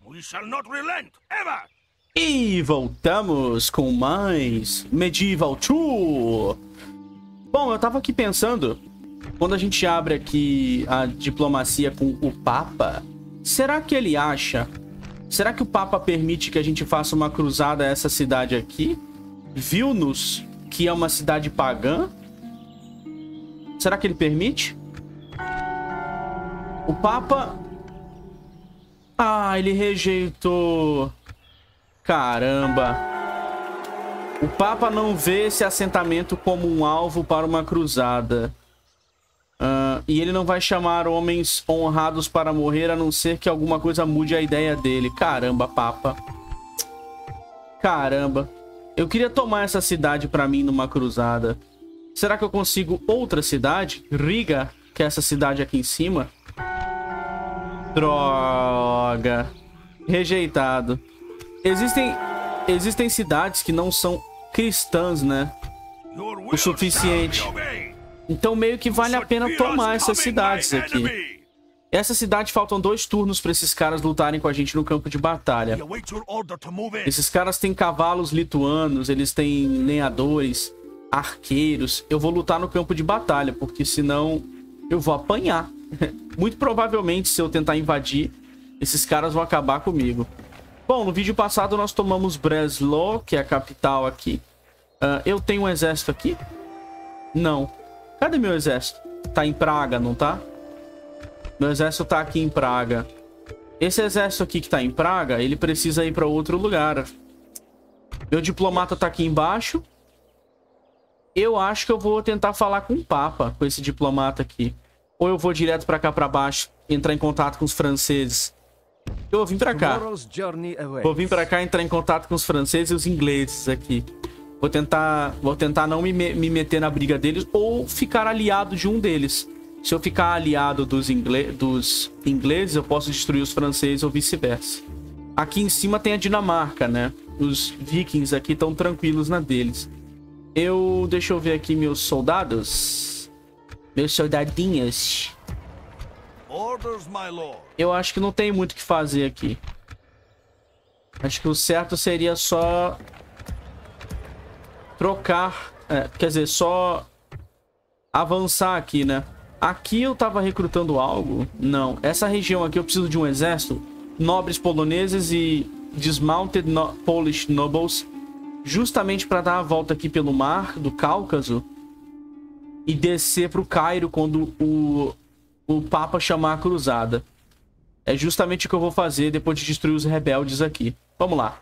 We shall not relent, ever! E voltamos com mais Medieval 2. Bom, eu tava aqui pensando, quando a gente abre aqui a diplomacia com o Papa, será que ele acha... Será que o Papa permite que a gente faça uma cruzada a essa cidade aqui? Vilnius, que é uma cidade pagã? Será que ele permite? O Papa... Ah, ele rejeitou... Caramba. O Papa não vê esse assentamento como um alvo para uma cruzada. E ele não vai chamar homens honrados para morrer, a não ser que alguma coisa mude a ideia dele. Caramba, Papa. Caramba. Eu queria tomar essa cidade para mim numa cruzada. Será que eu consigo outra cidade? Riga, que é essa cidade aqui em cima. Droga. Rejeitado. Existem cidades que não são cristãs, né? O suficiente. Então meio que vale a pena tomar essas cidades aqui. Essa cidade faltam 2 turnos para esses caras lutarem com a gente no campo de batalha. Esses caras têm cavalos lituanos, eles têm lenhadores, arqueiros. Eu vou lutar no campo de batalha, porque senão eu vou apanhar. Muito provavelmente, se eu tentar invadir, esses caras vão acabar comigo. Bom, no vídeo passado nós tomamos Breslau, que é a capital aqui. Eu tenho um exército aqui? Não. Cadê meu exército? Tá em Praga, não tá? Meu exército tá aqui em Praga. Esse exército aqui que tá em Praga, ele precisa ir pra outro lugar. Meu diplomata tá aqui embaixo. Eu acho que eu vou tentar falar com o Papa, com esse diplomata aqui. Ou eu vou direto pra cá pra baixo, entrar em contato com os franceses. Eu vou vir pra cá. Vou vir pra cá entrar em contato com os franceses e os ingleses aqui. Vou tentar não me meter na briga deles ou ficar aliado de um deles. Se eu ficar aliado dos ingleses, eu posso destruir os franceses ou vice-versa. Aqui em cima tem a Dinamarca, né? Os vikings aqui estão tranquilos na deles. Deixa eu ver aqui meus soldados. Meus soldadinhos. Eu acho que não tem muito o que fazer aqui. Acho que o certo seria só trocar, quer dizer, só avançar aqui, né? Aqui eu tava recrutando algo? Não. Essa região aqui eu preciso de um exército, nobres poloneses e dismounted Polish nobles, justamente para dar a volta aqui pelo mar do Cáucaso e descer pro Cairo quando o Papa chamar a cruzada. É justamente o que eu vou fazer depois de destruir os rebeldes aqui. Vamos lá.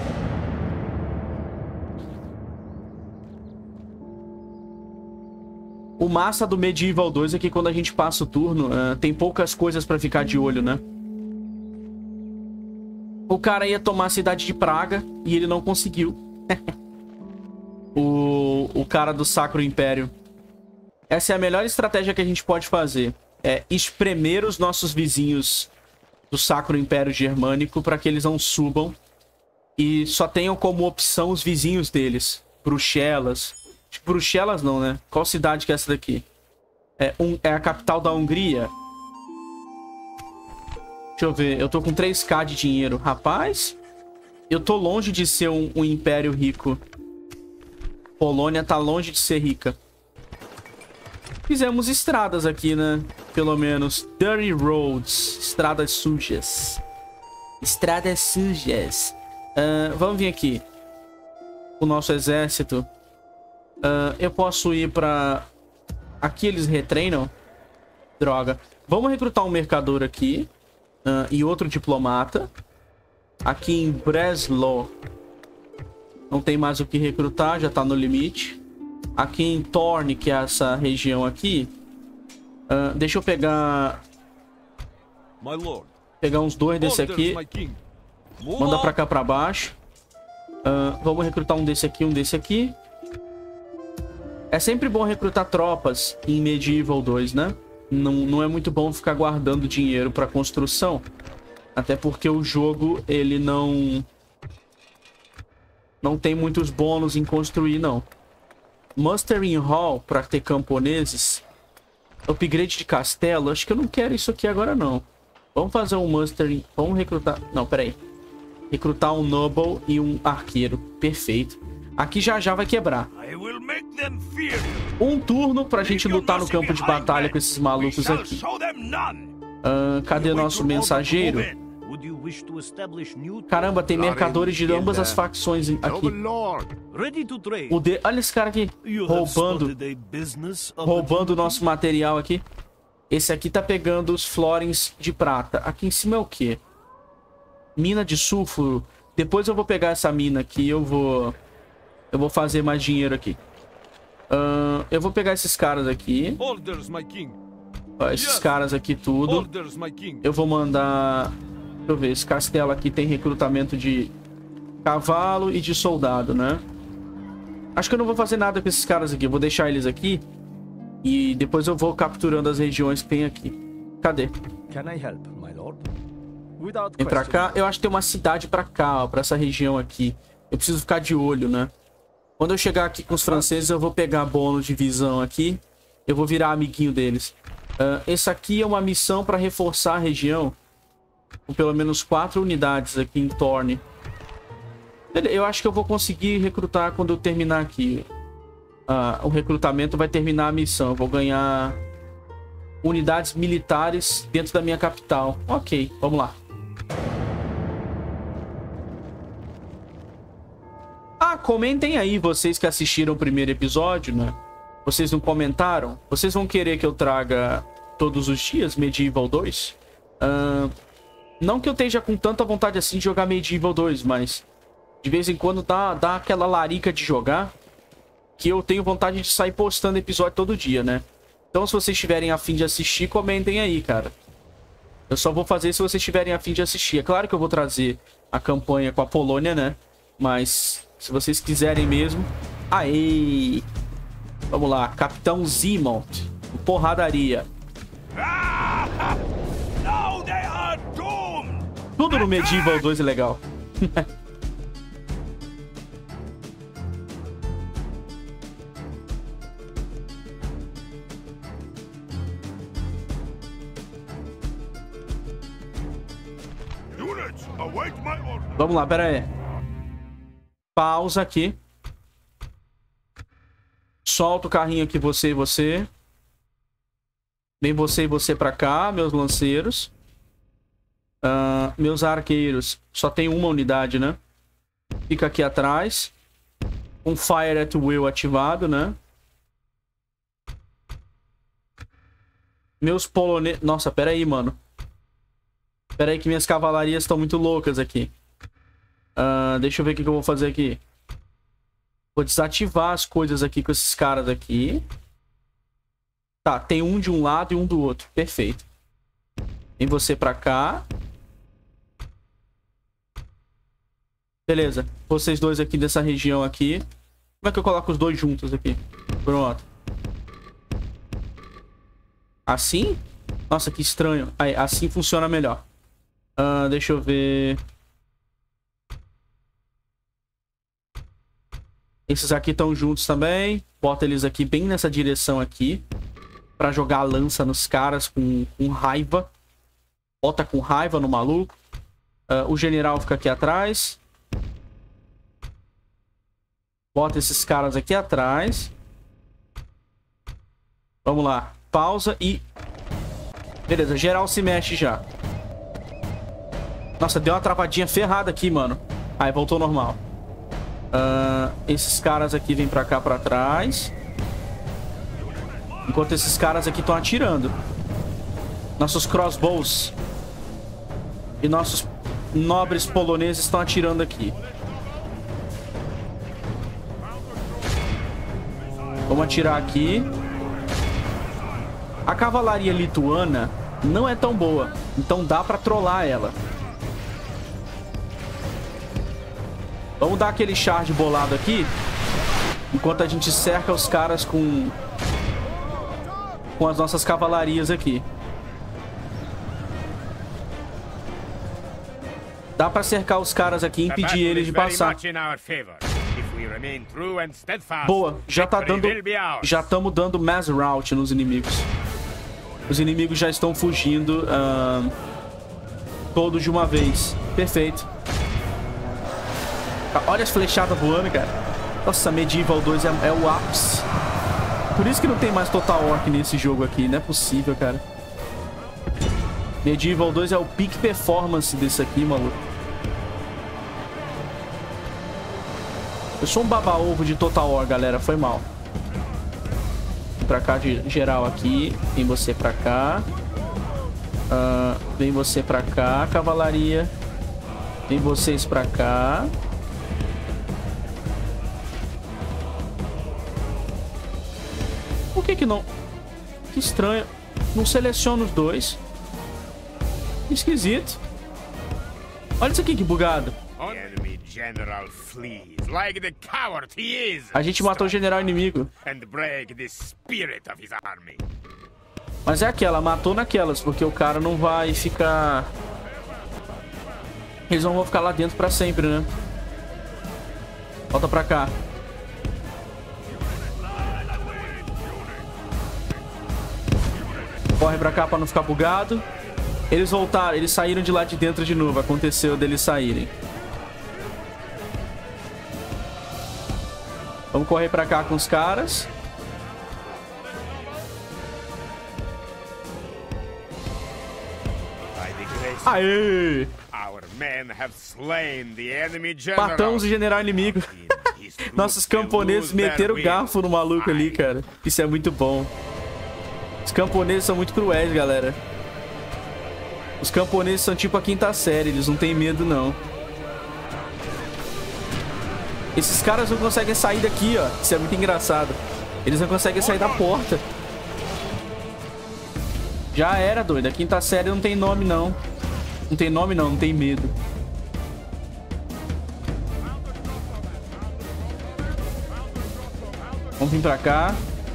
O massa do Medieval 2 é que quando a gente passa o turno, tem poucas coisas pra ficar de olho, né? O cara ia tomar a cidade de Praga e ele não conseguiu. o cara do Sacro Império. Essa é a melhor estratégia que a gente pode fazer. É espremer os nossos vizinhos do Sacro Império Germânico para que eles não subam e só tenham como opção os vizinhos deles. Bruxelas. Bruxelas não, né? Qual cidade que é essa daqui? É a capital da Hungria. Deixa eu ver. Eu tô com 3k de dinheiro. Rapaz, eu tô longe de ser um império rico. Polônia tá longe de ser rica. Fizemos estradas aqui, né? Pelo menos. Dirty roads. Estradas sujas. Estradas sujas. Vamos vir aqui. O nosso exército. Eu posso ir pra... Aqui eles retreinam. Droga. Vamos recrutar um mercador aqui. E outro diplomata. Aqui em Breslau. Não tem mais o que recrutar. Já tá no limite. Aqui em Thorn, que é essa região aqui. Deixa eu pegar... Pegar uns 2 desse aqui. Manda pra cá pra baixo. Vamos recrutar um desse aqui, um desse aqui. É sempre bom recrutar tropas em Medieval 2, né? Não é muito bom ficar guardando dinheiro pra construção. Até porque o jogo, ele não tem muitos bônus em construir, não. Mustering Hall pra ter camponeses. Upgrade de castelo. Acho que eu não quero isso aqui agora, não. Vamos fazer um mustering. Vamos recrutar... Não, peraí. Recrutar um noble e um arqueiro. Perfeito. Aqui já vai quebrar. Um turno pra gente lutar no campo de batalha com esses malucos aqui. Cadê nosso mensageiro? Caramba, tem mercadores de ambas as facções aqui. Olha esse cara aqui. Roubando o nosso material aqui. Esse aqui tá pegando os florins de prata. Aqui em cima é o quê? Mina de sulfuro. Depois eu vou pegar essa mina aqui. Eu vou fazer mais dinheiro aqui. Eu vou pegar esses caras aqui. Esses caras aqui tudo. Eu vou mandar... Deixa eu ver. Esse castelo aqui tem recrutamento de cavalo e de soldado, né? Acho que eu não vou fazer nada com esses caras aqui. Eu vou deixar eles aqui. E depois eu vou capturando as regiões que tem aqui. Cadê? Vem pra cá. Eu acho que tem uma cidade pra cá, ó. Pra essa região aqui. Eu preciso ficar de olho, né? Quando eu chegar aqui com os franceses, eu vou pegar bônus de visão aqui. Eu vou virar amiguinho deles. Esse aqui é uma missão pra reforçar a região. Com pelo menos 4 unidades aqui em Thorne. Eu acho que eu vou conseguir recrutar quando eu terminar aqui. O recrutamento vai terminar a missão. Eu vou ganhar unidades militares dentro da minha capital. Ok, vamos lá. Comentem aí, vocês que assistiram o primeiro episódio, né? Vocês não comentaram? Vocês vão querer que eu traga todos os dias Medieval 2? Não que eu esteja com tanta vontade assim de jogar Medieval 2, mas de vez em quando dá aquela larica de jogar que eu tenho vontade de sair postando episódio todo dia, né? Então se vocês tiverem a fim de assistir, comentem aí, cara. Eu só vou fazer se vocês tiverem a fim de assistir. É claro que eu vou trazer a campanha com a Polônia, né? Mas se vocês quiserem mesmo... Aê! Vamos lá, Capitão Zimont. Porradaria. Tudo no Medieval 2 é legal. Vamos lá, pera aí. Pausa aqui. Solta o carrinho aqui, você e você. Vem você e você pra cá, meus lanceiros. Meus arqueiros. Só tem uma unidade, né? Fica aqui atrás. Um Fire at Will ativado, né? Meus poloneses... Nossa, pera aí, mano. Pera aí que minhas cavalarias estão muito loucas aqui. Deixa eu ver o que eu vou fazer aqui. Vou desativar as coisas aqui com esses caras aqui. Tá, tem um de um lado e um do outro. Perfeito. Vem você pra cá. Beleza. Vocês dois aqui dessa região aqui. Como é que eu coloco os dois juntos aqui? Pronto. Assim? Nossa, que estranho. Aí, assim funciona melhor. Deixa eu ver... Esses aqui estão juntos também. Bota eles aqui bem nessa direção aqui. Pra jogar a lança nos caras com raiva. Bota com raiva no maluco. O general fica aqui atrás. Bota esses caras aqui atrás. Vamos lá. Pausa e... Beleza, geral se mexe já. Nossa, deu uma travadinha ferrada aqui, mano. Aí, voltou normal. Esses caras aqui vêm pra cá, pra trás. Enquanto esses caras aqui estão atirando. Nossos crossbows e nossos nobres poloneses estão atirando aqui. Vamos atirar aqui. A cavalaria lituana não é tão boa, então dá pra trollar ela. Vamos dar aquele charge bolado aqui. Enquanto a gente cerca os caras com as nossas cavalarias aqui. Dá pra cercar os caras aqui e impedir eles de passar. Boa, já estamos dando mass rout nos inimigos. Os inimigos já estão fugindo Todos de uma vez. Perfeito. Olha as flechadas voando, cara. Nossa, Medieval 2 é o ápice. Por isso que não tem mais Total War nesse jogo aqui. Não é possível, cara. Medieval 2 é o peak performance desse aqui, maluco. Eu sou um baba-ovo de Total War, galera. Foi mal. Vem pra cá de geral aqui. Vem você pra cá. Vem você pra cá, cavalaria. Vem vocês pra cá. Por que não? Que estranho. Não seleciono os dois. Esquisito. Olha isso aqui, que bugado. A gente matou o general inimigo. Mas é aquela, matou naquelas, porque o cara não vai ficar... Eles não vão ficar lá dentro pra sempre, né? Volta pra cá. Corre pra cá pra não ficar bugado. Eles voltaram, eles saíram de lá de dentro de novo. Aconteceu deles saírem. Vamos correr pra cá com os caras. Aê! Matamos o general inimigo. Nossos camponeses meteram o garfo no maluco ali, cara. Isso é muito bom. Os camponeses são muito cruéis, galera. Os camponeses são tipo a quinta série. Eles não têm medo, não. Esses caras não conseguem sair daqui, ó. Isso é muito engraçado. Eles não conseguem sair da porta. Já era, doido. A quinta série não tem nome, não. Não tem nome, não. Não tem medo. Vamos vir pra cá.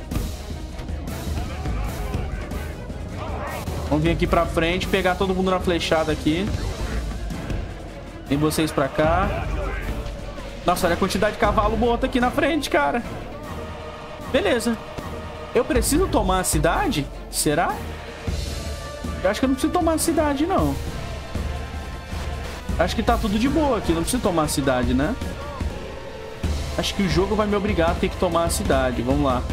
Vamos vir aqui pra frente. Pegar todo mundo na flechada aqui. Vem vocês pra cá. Nossa, olha a quantidade de cavalo morto aqui na frente, cara. Beleza. Eu preciso tomar a cidade? Será? Eu acho que eu não preciso tomar a cidade, não. Acho que tá tudo de boa aqui. Não preciso tomar a cidade, né? Acho que o jogo vai me obrigar a ter que tomar a cidade. Vamos lá.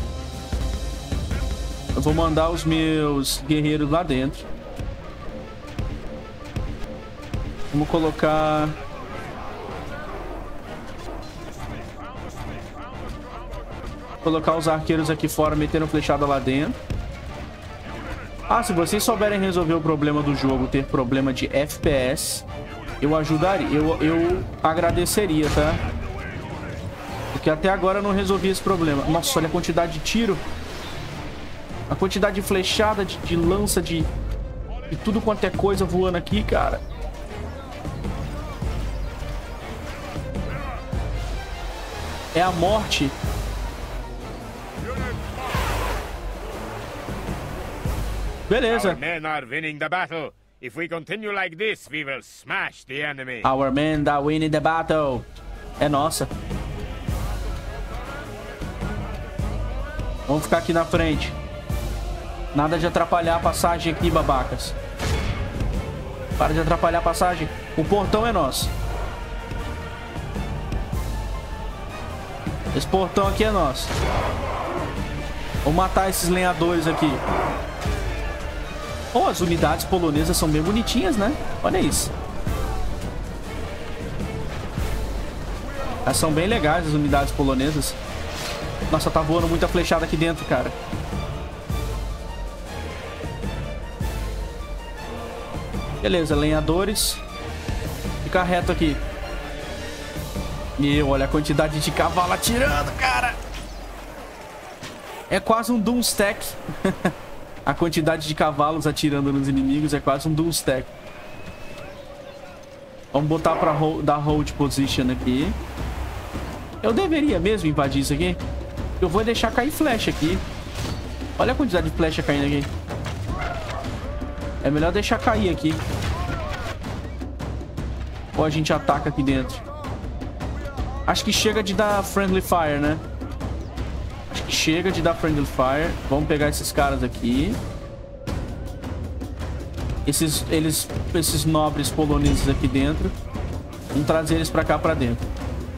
Eu vou mandar os meus guerreiros lá dentro. Vamos colocar... Colocar os arqueiros aqui fora, metendo flechada lá dentro. Ah, se vocês souberem resolver o problema do jogo, ter problema de FPS, eu ajudaria, eu agradeceria, tá? Porque até agora eu não resolvi esse problema. Nossa, olha a quantidade de tiro. A quantidade de flechada, de lança, de tudo quanto é coisa voando aqui, cara. É a morte. Beleza. Our men are winning the battle. If we continue like this, we will smash the enemy. Our men are winning the battle. É nossa. Vamos ficar aqui na frente. Nada de atrapalhar a passagem aqui, babacas. Para de atrapalhar a passagem. O portão é nosso. Esse portão aqui é nosso. Vou matar esses lenhadores aqui. Oh, as unidades polonesas são bem bonitinhas, né? Olha isso. Elas são bem legais, as unidades polonesas. Nossa, tá voando muita flechada aqui dentro, cara. Beleza, lenhadores. Fica reto aqui. Meu, olha a quantidade de cavalo atirando, cara. É quase um Doomstack. A quantidade de cavalos atirando nos inimigos é quase um Doomstack. Vamos botar pra dar hold position aqui. Eu deveria mesmo invadir isso aqui. Eu vou deixar cair flecha aqui. Olha a quantidade de flecha caindo aqui. É melhor deixar cair aqui. Ou a gente ataca aqui dentro. Acho que chega de dar friendly fire, né? Acho que chega de dar friendly fire. Vamos pegar esses caras aqui. esses nobres poloneses aqui dentro. Vamos trazer eles pra cá, pra dentro.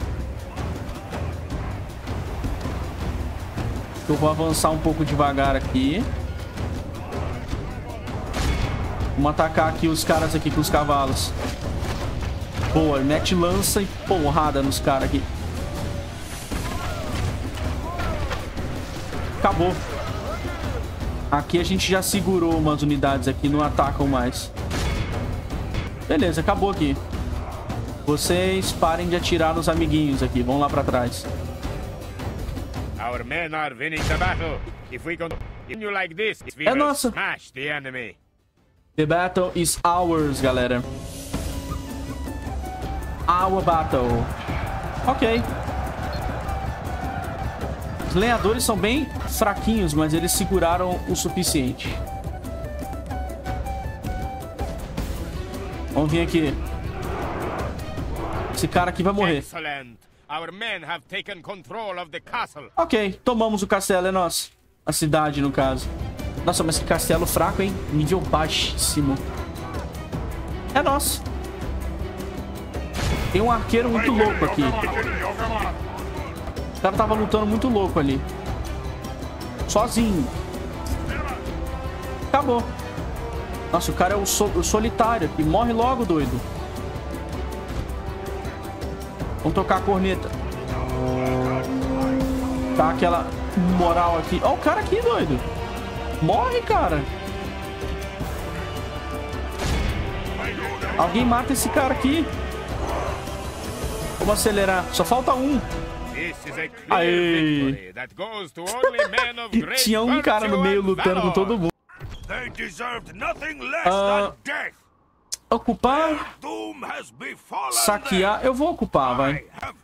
Eu vou avançar um pouco devagar aqui. Vamos atacar aqui os caras aqui com os cavalos. Boa, mete lança e porrada nos caras aqui. Acabou. Aqui a gente já segurou umas unidades aqui, não atacam mais. Beleza, acabou aqui. Vocês parem de atirar nos amiguinhos aqui. Vão lá pra trás. É nossa. The battle is ours, galera. Our battle. Ok. Os lenhadores são bem fraquinhos, mas eles seguraram o suficiente. Vamos vir aqui. Esse cara aqui vai morrer. Ok, tomamos o castelo, é nosso. A cidade, no caso. Nossa, mas que castelo fraco, hein? Nível baixíssimo. É nosso. Tem um arqueiro muito louco aqui. O cara tava lutando muito louco ali. Sozinho. Acabou. Nossa, o cara é o solitário aqui. Morre logo, doido. Vamos tocar a corneta. Tá aquela moral aqui. Ó, o cara aqui, doido. Morre, cara. Alguém mata esse cara aqui. Vamos acelerar. Só falta um. Aê. Tinha um cara no meio lutando com todo mundo. Ocupar. Saquear. Eu vou ocupar, vai.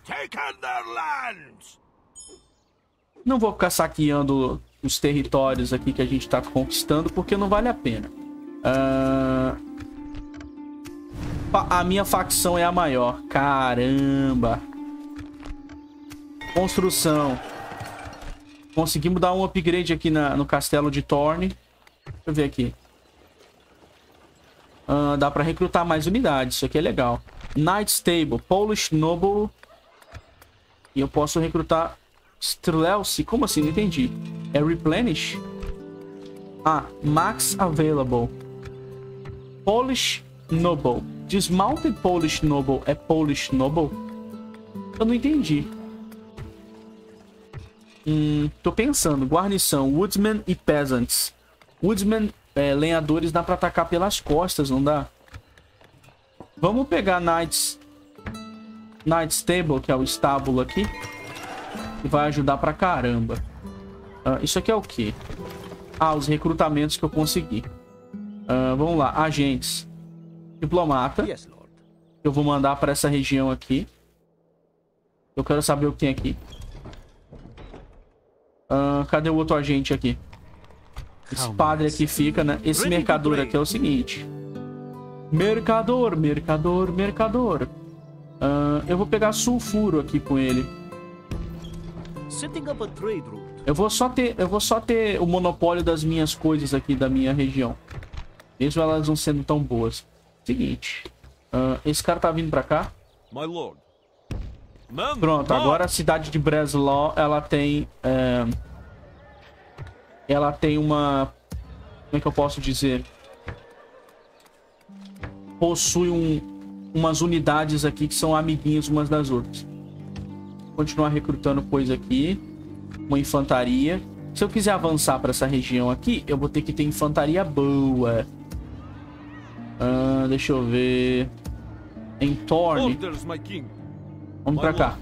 Não vou ficar saqueando os territórios aqui que a gente tá conquistando, porque não vale a pena. A minha facção é a maior. Caramba. Construção. Conseguimos dar um upgrade aqui no castelo de Thorn. Deixa eu ver aqui. Dá pra recrutar mais unidades. Isso aqui é legal. Knight Stable. Polish Noble. E eu posso recrutar Strelcy. Como assim? Não entendi. É Replenish? Ah, Max Available. Polish Noble. Dismounted Polish Noble é Polish Noble? Eu não entendi. Tô pensando. Guarnição. Woodsmen e Peasants. Woodsmen, lenhadores, dá pra atacar pelas costas, não dá? Vamos pegar Knight Stable, que é o estábulo aqui. Que vai ajudar pra caramba. Isso aqui é o quê? Ah, os recrutamentos que eu consegui. Vamos lá. Agentes. Diplomata. Eu vou mandar pra essa região aqui. Eu quero saber o que tem aqui. Cadê o outro agente aqui? Esse padre aqui fica, né? Esse mercador aqui é o seguinte. Mercador, mercador, mercador. Eu vou pegar sulfuro aqui com ele. Eu vou só ter o monopólio das minhas coisas aqui da minha região. Mesmo elas não sendo tão boas. Seguinte. Esse cara tá vindo pra cá. Pronto, agora a cidade de Breslau, ela tem... ela tem uma... Como é que eu posso dizer? Possui umas unidades aqui que são amiguinhos umas das outras. Vou continuar recrutando coisa aqui. Uma infantaria. Se eu quiser avançar para essa região aqui, eu vou ter que ter infantaria boa. Deixa eu ver. Em Thorn. Vamos pra cá.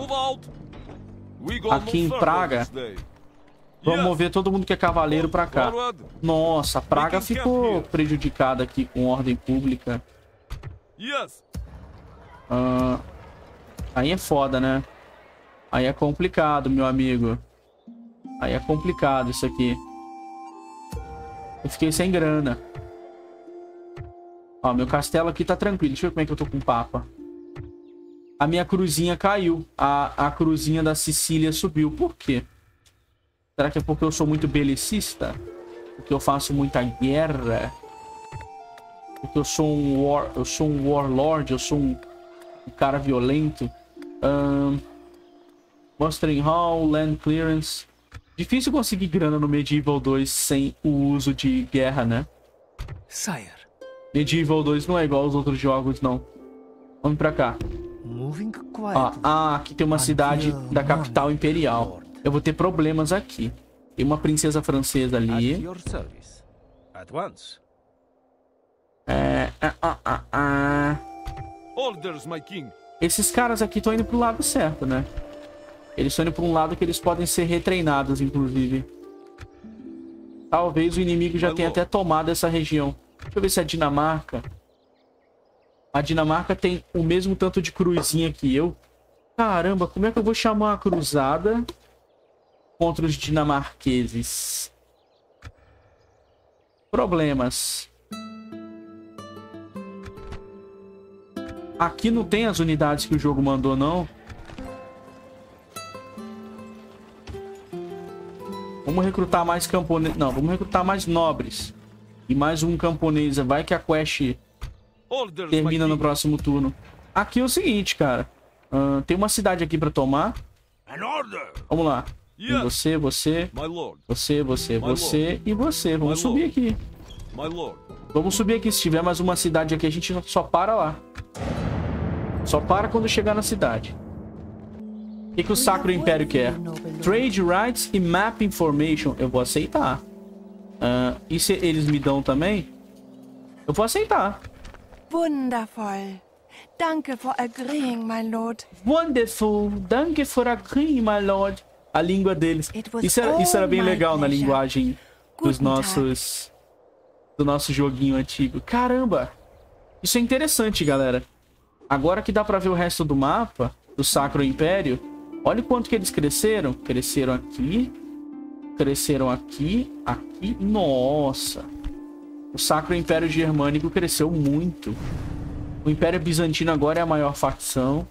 Aqui em Praga. Vamos mover todo mundo que é cavaleiro pra cá. Nossa, Praga ficou prejudicada aqui com ordem pública. Aí é foda, né? Aí é complicado, meu amigo. Aí é complicado isso aqui. Eu fiquei sem grana. Ó, meu castelo aqui tá tranquilo. Deixa eu ver como é que eu tô com o Papa. A minha cruzinha caiu. A cruzinha da Sicília subiu. Por quê? Será que é porque eu sou muito belicista? Porque eu faço muita guerra? Porque eu sou um warlord, eu sou um cara violento. Mustering Hall, Land Clearance. Difícil conseguir grana no Medieval 2 sem o uso de guerra, né? Sire. Medieval 2 não é igual aos outros jogos, não. Vamos pra cá. Aqui tem uma cidade da capital imperial. Eu vou ter problemas aqui. Tem uma princesa francesa ali. Esses caras aqui estão indo pro lado certo, né? Eles estão indo pra um lado que eles podem ser retreinados, inclusive. Talvez o inimigo já tenha até tomado essa região. Deixa eu ver se a Dinamarca... A Dinamarca tem o mesmo tanto de cruzinha que eu. Caramba, como é que eu vou chamar uma cruzada contra os dinamarqueses? Problemas. Aqui não tem as unidades que o jogo mandou, não. Vamos recrutar mais camponeses. Não, vamos recrutar mais nobres. E mais um camponesa. Vai que a quest termina no próximo turno. Aqui é o seguinte, cara. Tem uma cidade aqui pra tomar. Vamos lá. Você, você. Você e você. Vamos subir aqui. Vamos subir aqui. Se tiver mais uma cidade aqui, a gente só para lá. Só para quando chegar na cidade. O que o Sacro Império quer? Trade Rights e Map Information. Eu vou aceitar. E se eles me dão também? Eu vou aceitar. Wonderful. Danke for agreeing, my lord. Wonderful. Danke for agreeing, my lord. A língua deles. Isso era bem legal na linguagem dos nossos... Do nosso joguinho antigo. Caramba. Isso é interessante, galera. Agora que dá pra ver o resto do mapa do Sacro Império, olha o quanto que eles cresceram. Cresceram aqui. Cresceram aqui. Aqui. Nossa. O Sacro Império Germânico cresceu muito. O Império Bizantino agora é a maior facção.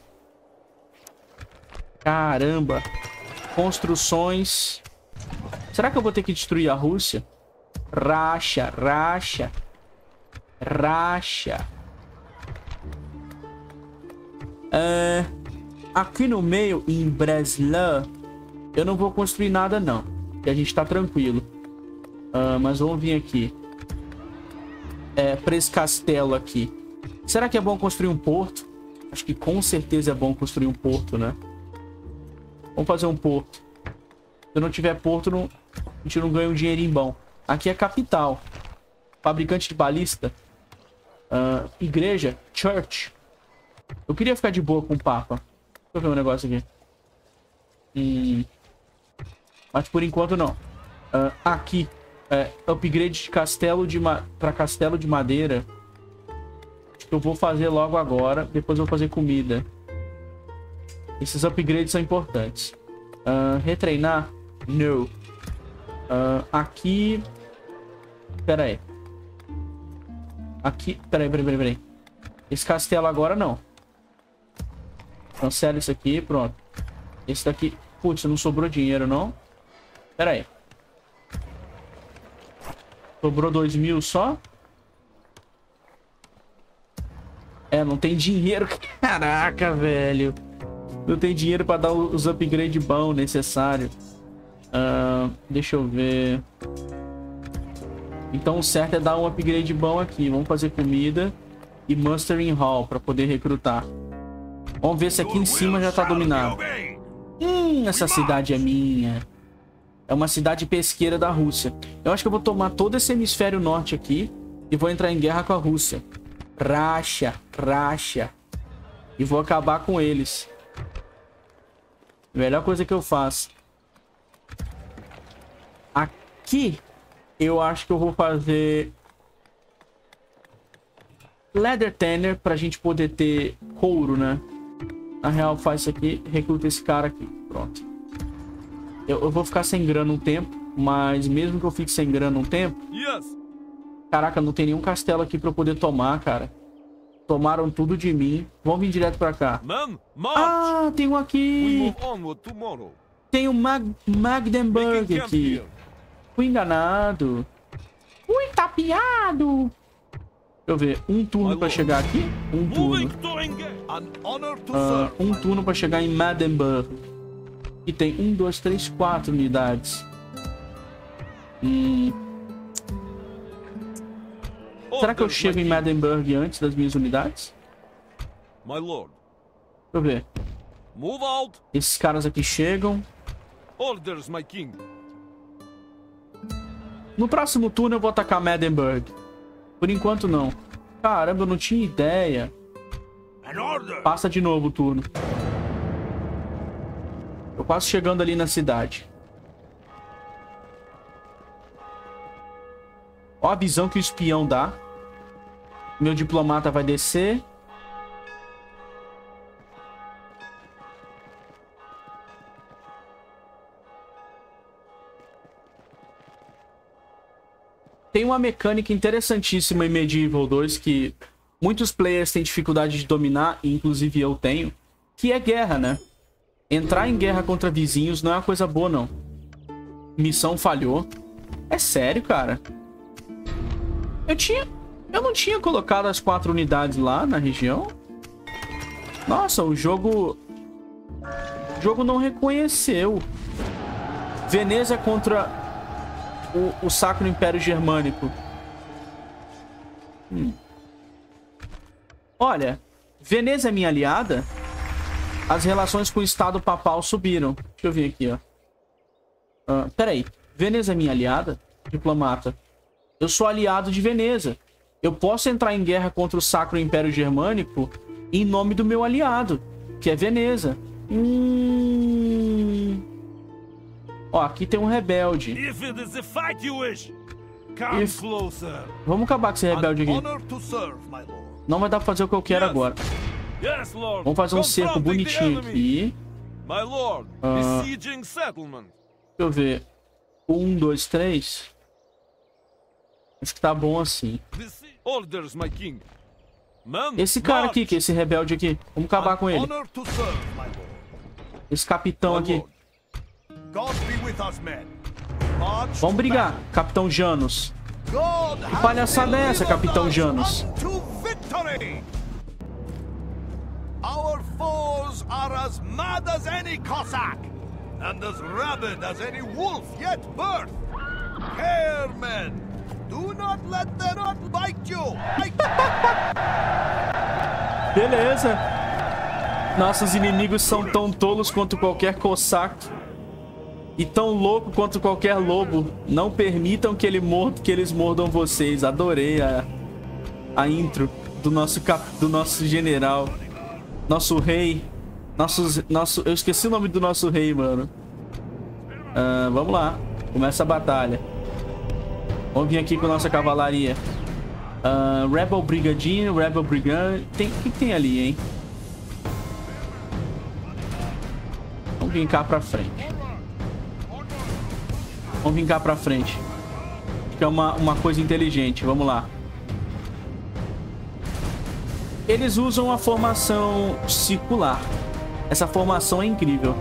Caramba. Construções. Será que eu vou ter que destruir a Rússia? Racha, racha. Racha. Aqui no meio, em Breslau, eu não vou construir nada, não. Porque a gente tá tranquilo. Mas vamos vir aqui. Pra esse castelo aqui. Será que é bom construir um porto? Acho que com certeza é bom construir um porto, né? Vamos fazer um porto. Se não tiver porto, a gente não ganha um dinheirinho bom. Aqui é a capital. Fabricante de balista. Igreja. Church. Eu queria ficar de boa com o Papa. Deixa eu ver um negócio aqui. Mas por enquanto não. Aqui. Upgrade de castelo para castelo de madeira. Acho que eu vou fazer logo agora. Depois eu vou fazer comida. Esses upgrades são importantes. Retreinar? Não. Aqui. Pera aí. Aqui. Peraí. Esse castelo agora não. Cancela isso aqui. Pronto. Esse daqui. Putz, não sobrou dinheiro, não? Pera aí. Sobrou 2.000 só? Não tem dinheiro. Caraca, velho. Não tem dinheiro pra dar os upgrades bons necessários. Deixa eu ver. Então o certo é dar um upgrade bom aqui. Vamos fazer comida e Mustering Hall pra poder recrutar. Vamos ver se aqui em cima já tá dominado. Essa cidade é minha. É uma cidade pesqueira da Rússia. Eu acho que eu vou tomar todo esse hemisfério norte aqui e vou entrar em guerra com a Rússia. Racha, racha. E vou acabar com eles. Melhor coisa que eu faço. Aqui, eu acho que eu vou fazer Leather Tanner pra gente poder ter couro, né? Na real, faz isso aqui, recruta esse cara aqui. Pronto. Eu vou ficar sem grana um tempo, mas mesmo que eu fique sem grana um tempo... Caraca, não tem nenhum castelo aqui pra eu poder tomar, cara. Tomaram tudo de mim. Vamos vir direto pra cá. Tem um aqui. Tem um Magdeburg aqui. Fui enganado. Fui tapeado. eu ver. Um turno pra chegar aqui. Um turno. Um turno pra chegar em Magdeburg. E tem 1, 2, 3, 4 unidades. Será que eu chego em Magdeburg antes das minhas unidades? Deixa eu ver. Esses caras aqui chegam. No próximo turno eu vou atacar Magdeburg. Por enquanto não. Caramba, eu não tinha ideia. Passa de novo o turno. Tô quase chegando ali na cidade. Ó a visão que o espião dá. Meu diplomata vai descer. Tem uma mecânica interessantíssima em Medieval 2 que muitos players têm dificuldade de dominar, e inclusive eu tenho, que é guerra, né? Entrar em guerra contra vizinhos não é uma coisa boa, não. Missão falhou. É sério, cara? Eu não tinha colocado as 4 unidades lá na região? Nossa, o jogo não reconheceu. Veneza contra o Sacro Império Germânico. Olha, Veneza é minha aliada. As relações com o Estado Papal subiram. Deixa eu ver aqui, ó. Peraí. Veneza é minha aliada? Diplomata. Eu sou aliado de Veneza. Eu posso entrar em guerra contra o Sacro Império Germânico em nome do meu aliado, que é Veneza. Ó, aqui tem um rebelde. Vamos acabar com esse rebelde aqui. Não vai dar pra fazer o que eu quero agora. Vamos fazer um cerco bonitinho aqui. Deixa eu ver. 1, 2, 3. Acho que tá bom assim. Esse cara aqui, que é esse rebelde aqui. Vamos acabar com ele. Esse capitão aqui. Vamos brigar, Capitão Janus. Que palhaçada é essa, Capitão Janus? Our foes are as mad as any Cossack, and as rabid as any wolf yet birthed. Care, men! Do not let them not bite you! Beleza. Nossos inimigos são tão tolos quanto qualquer Cossack. E tão louco quanto qualquer lobo. Não permitam que eles mordam vocês. Adorei a intro do nosso general. Nosso rei. Eu esqueci o nome do nosso rei, mano. Vamos lá. Começa a batalha. Vamos vir aqui com nossa cavalaria. Rebel Brigadinho, Rebel Brigand. O que tem ali, hein? Vamos vir cá pra frente. Vamos vir cá pra frente. Acho que é uma coisa inteligente. Vamos lá. Eles usam a formação circular. Essa formação é incrível.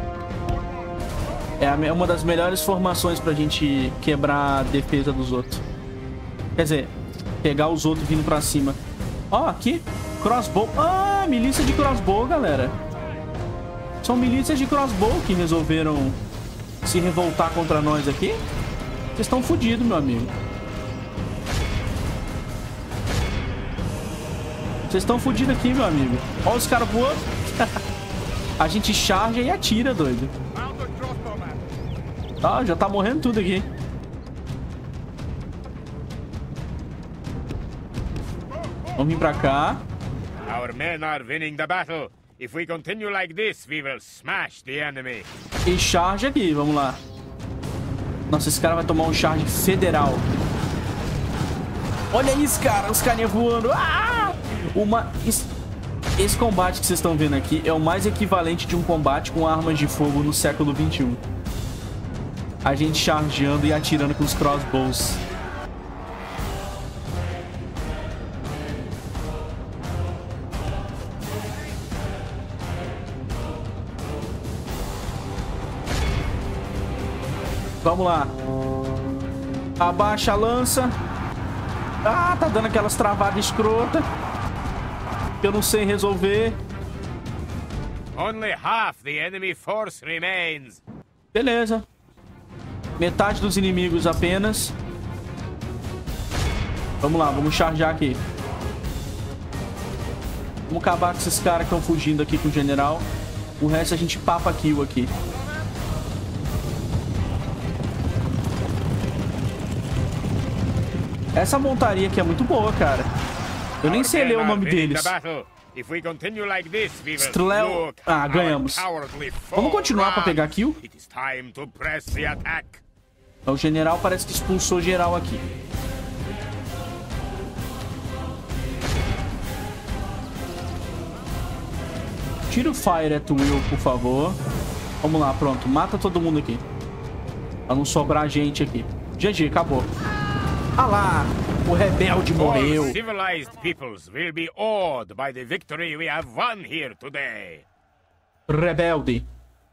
É uma das melhores formações pra gente quebrar a defesa dos outros. Quer dizer, pegar os outros vindo pra cima. Ó, aqui. Crossbow. Ah, milícia de crossbow, galera. São milícias de crossbow que resolveram se revoltar contra nós aqui. Vocês estão fodidos, meu amigo. Vocês estão fodidos aqui, meu amigo. Olha os caras voando. A gente charge e atira, doido. Ah, já tá morrendo tudo aqui. Vamos vir pra cá. Our men are winning the battle. If we continue like this, we will smash the enemy. E charge aqui, vamos lá. Nossa, esse cara vai tomar um charge federal. Olha isso, cara. Os carinha voando. Ah! Esse combate que vocês estão vendo aqui é o mais equivalente de um combate com armas de fogo no século XXI. A gente chargeando e atirando com os crossbows. Vamos lá. Abaixa a lança. Ah, tá dando aquelas travadas escrotas. Que eu não sei resolver. Only half the enemy force remains. Beleza. Metade dos inimigos apenas. Vamos lá, vamos chargear aqui. Vamos acabar com esses caras que estão fugindo aqui com o general. O resto a gente papa kill aqui. Essa montaria aqui é muito boa, cara. Eu nem sei ler o nome deles. Strel... Ah, ganhamos. Vamos continuar pra pegar kill? O general parece que expulsou geral aqui. Tira o Fire at Will, por favor. Vamos lá, pronto. Mata todo mundo aqui. Pra não sobrar gente aqui. GG, acabou. Ah lá, o rebelde morreu. Civilized peoples will be awed by the victory we have won here today. Rebelde.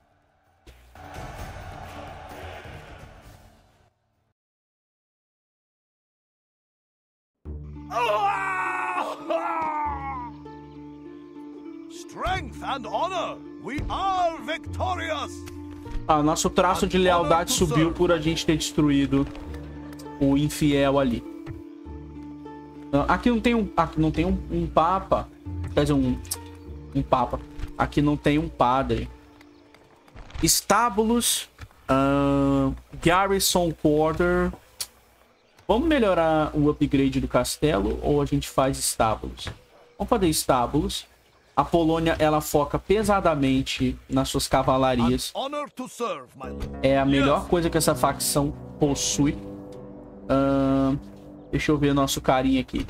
Strength and honor. We are victorious. Ah, nosso traço de lealdade subiu por a gente ter destruído o infiel ali. Aqui não tem um papa. Quer dizer, um papa. Aqui não tem um padre. Estábulos. Garrison Quarter. Vamos melhorar o upgrade do castelo ou a gente faz estábulos? Vamos fazer estábulos. A Polônia, ela foca pesadamente nas suas cavalarias. É a melhor coisa que essa facção possui. Deixa eu ver nosso carinha aqui.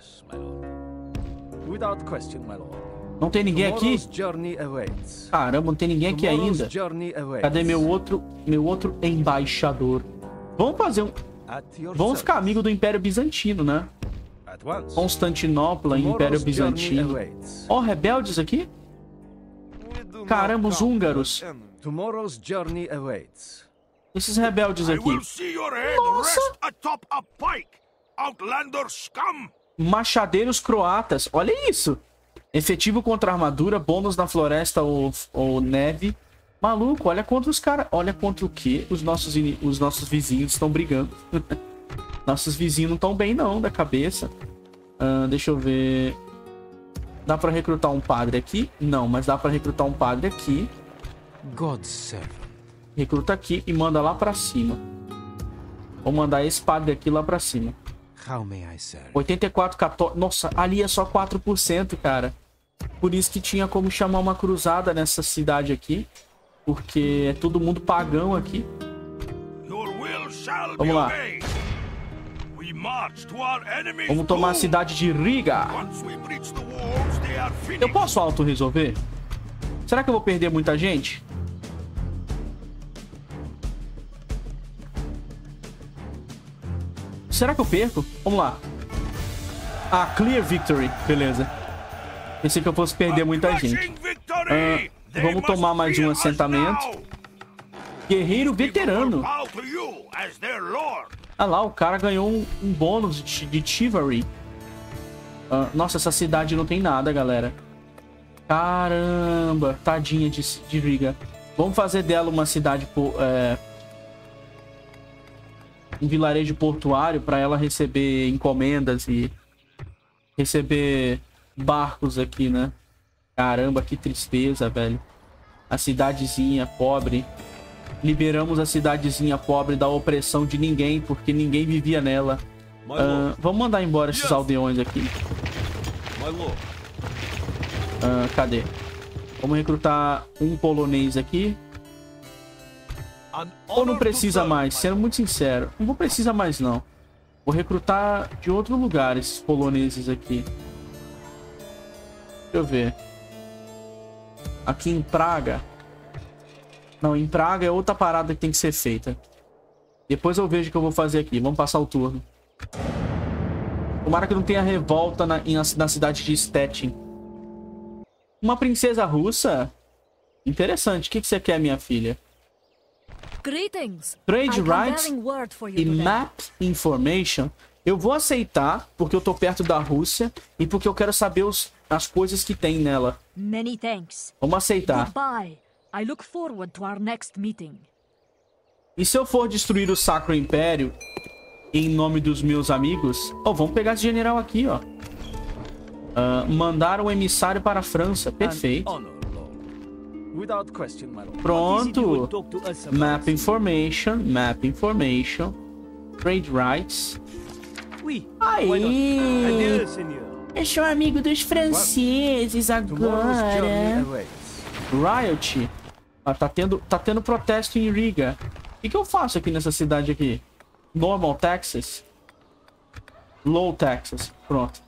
Não tem ninguém aqui? Caramba, não tem ninguém aqui ainda. Cadê meu outro embaixador? Vamos fazer um... Vamos ficar amigo do Império Bizantino, né? Constantinopla, Império Bizantino. Ó, rebeldes aqui? Caramba, os húngaros. Esses rebeldes aqui. Nossa! Machadeiros croatas. Olha isso. Efetivo contra armadura, bônus na floresta ou neve. Maluco, olha contra os caras. Olha contra o quê? Os nossos vizinhos estão brigando. Nossos vizinhos não estão bem não, da cabeça. Deixa eu ver. Dá pra recrutar um padre aqui? Não, mas dá pra recrutar um padre aqui. Recruta aqui e manda lá pra cima. Vou mandar esse padre aqui lá pra cima. 84, 14... Nossa, ali é só 4%, cara. Por isso que tinha como chamar uma cruzada nessa cidade aqui. Porque é todo mundo pagão aqui. Vamos lá. Vamos tomar a cidade de Riga. Eu posso auto-resolver? Será que eu vou perder muita gente? Será que eu perco? Vamos lá. Ah, Clear Victory. Beleza. Pensei que eu fosse perder muita gente. Vamos tomar mais um assentamento. Guerreiro veterano. Ah lá, o cara ganhou um bônus de Chivalry. Nossa, essa cidade não tem nada, galera. Caramba, tadinha de Riga. Vamos fazer dela uma cidade... um vilarejo portuário para ela receber encomendas e receber barcos aqui, né? Caramba, que tristeza, velho. A cidadezinha pobre. Liberamos a cidadezinha pobre da opressão de ninguém, porque ninguém vivia nela. Vamos mandar embora esses aldeões aqui. Cadê? Vamos recrutar um polonês aqui. Ou não precisa mais? Sendo muito sincero, não vou precisar mais não. Vou recrutar de outro lugar esses poloneses aqui. Deixa eu ver. Aqui em Praga. Não, em Praga é outra parada que tem que ser feita. Depois eu vejo o que eu vou fazer aqui. Vamos passar o turno. Tomara que não tenha revolta na cidade de Stettin. Uma princesa russa? Interessante. O que você quer, minha filha? Greetings. Trade rights e map information. Eu vou aceitar porque eu tô perto da Rússia e porque eu quero saber as coisas que tem nela. Many thanks. Vamos aceitar. Goodbye. I look forward to our next meeting. E se eu for destruir o Sacro Império em nome dos meus amigos... Oh, vamos pegar esse general aqui, ó. Mandar um emissário para a França. Perfeito. Pronto. Map information. Map information. Trade rights. Aí. Eu sou amigo dos franceses agora. Riot. Ah, tá tendo protesto em Riga. O que eu faço aqui nessa cidade aqui? Normal taxes. Low taxes. Pronto.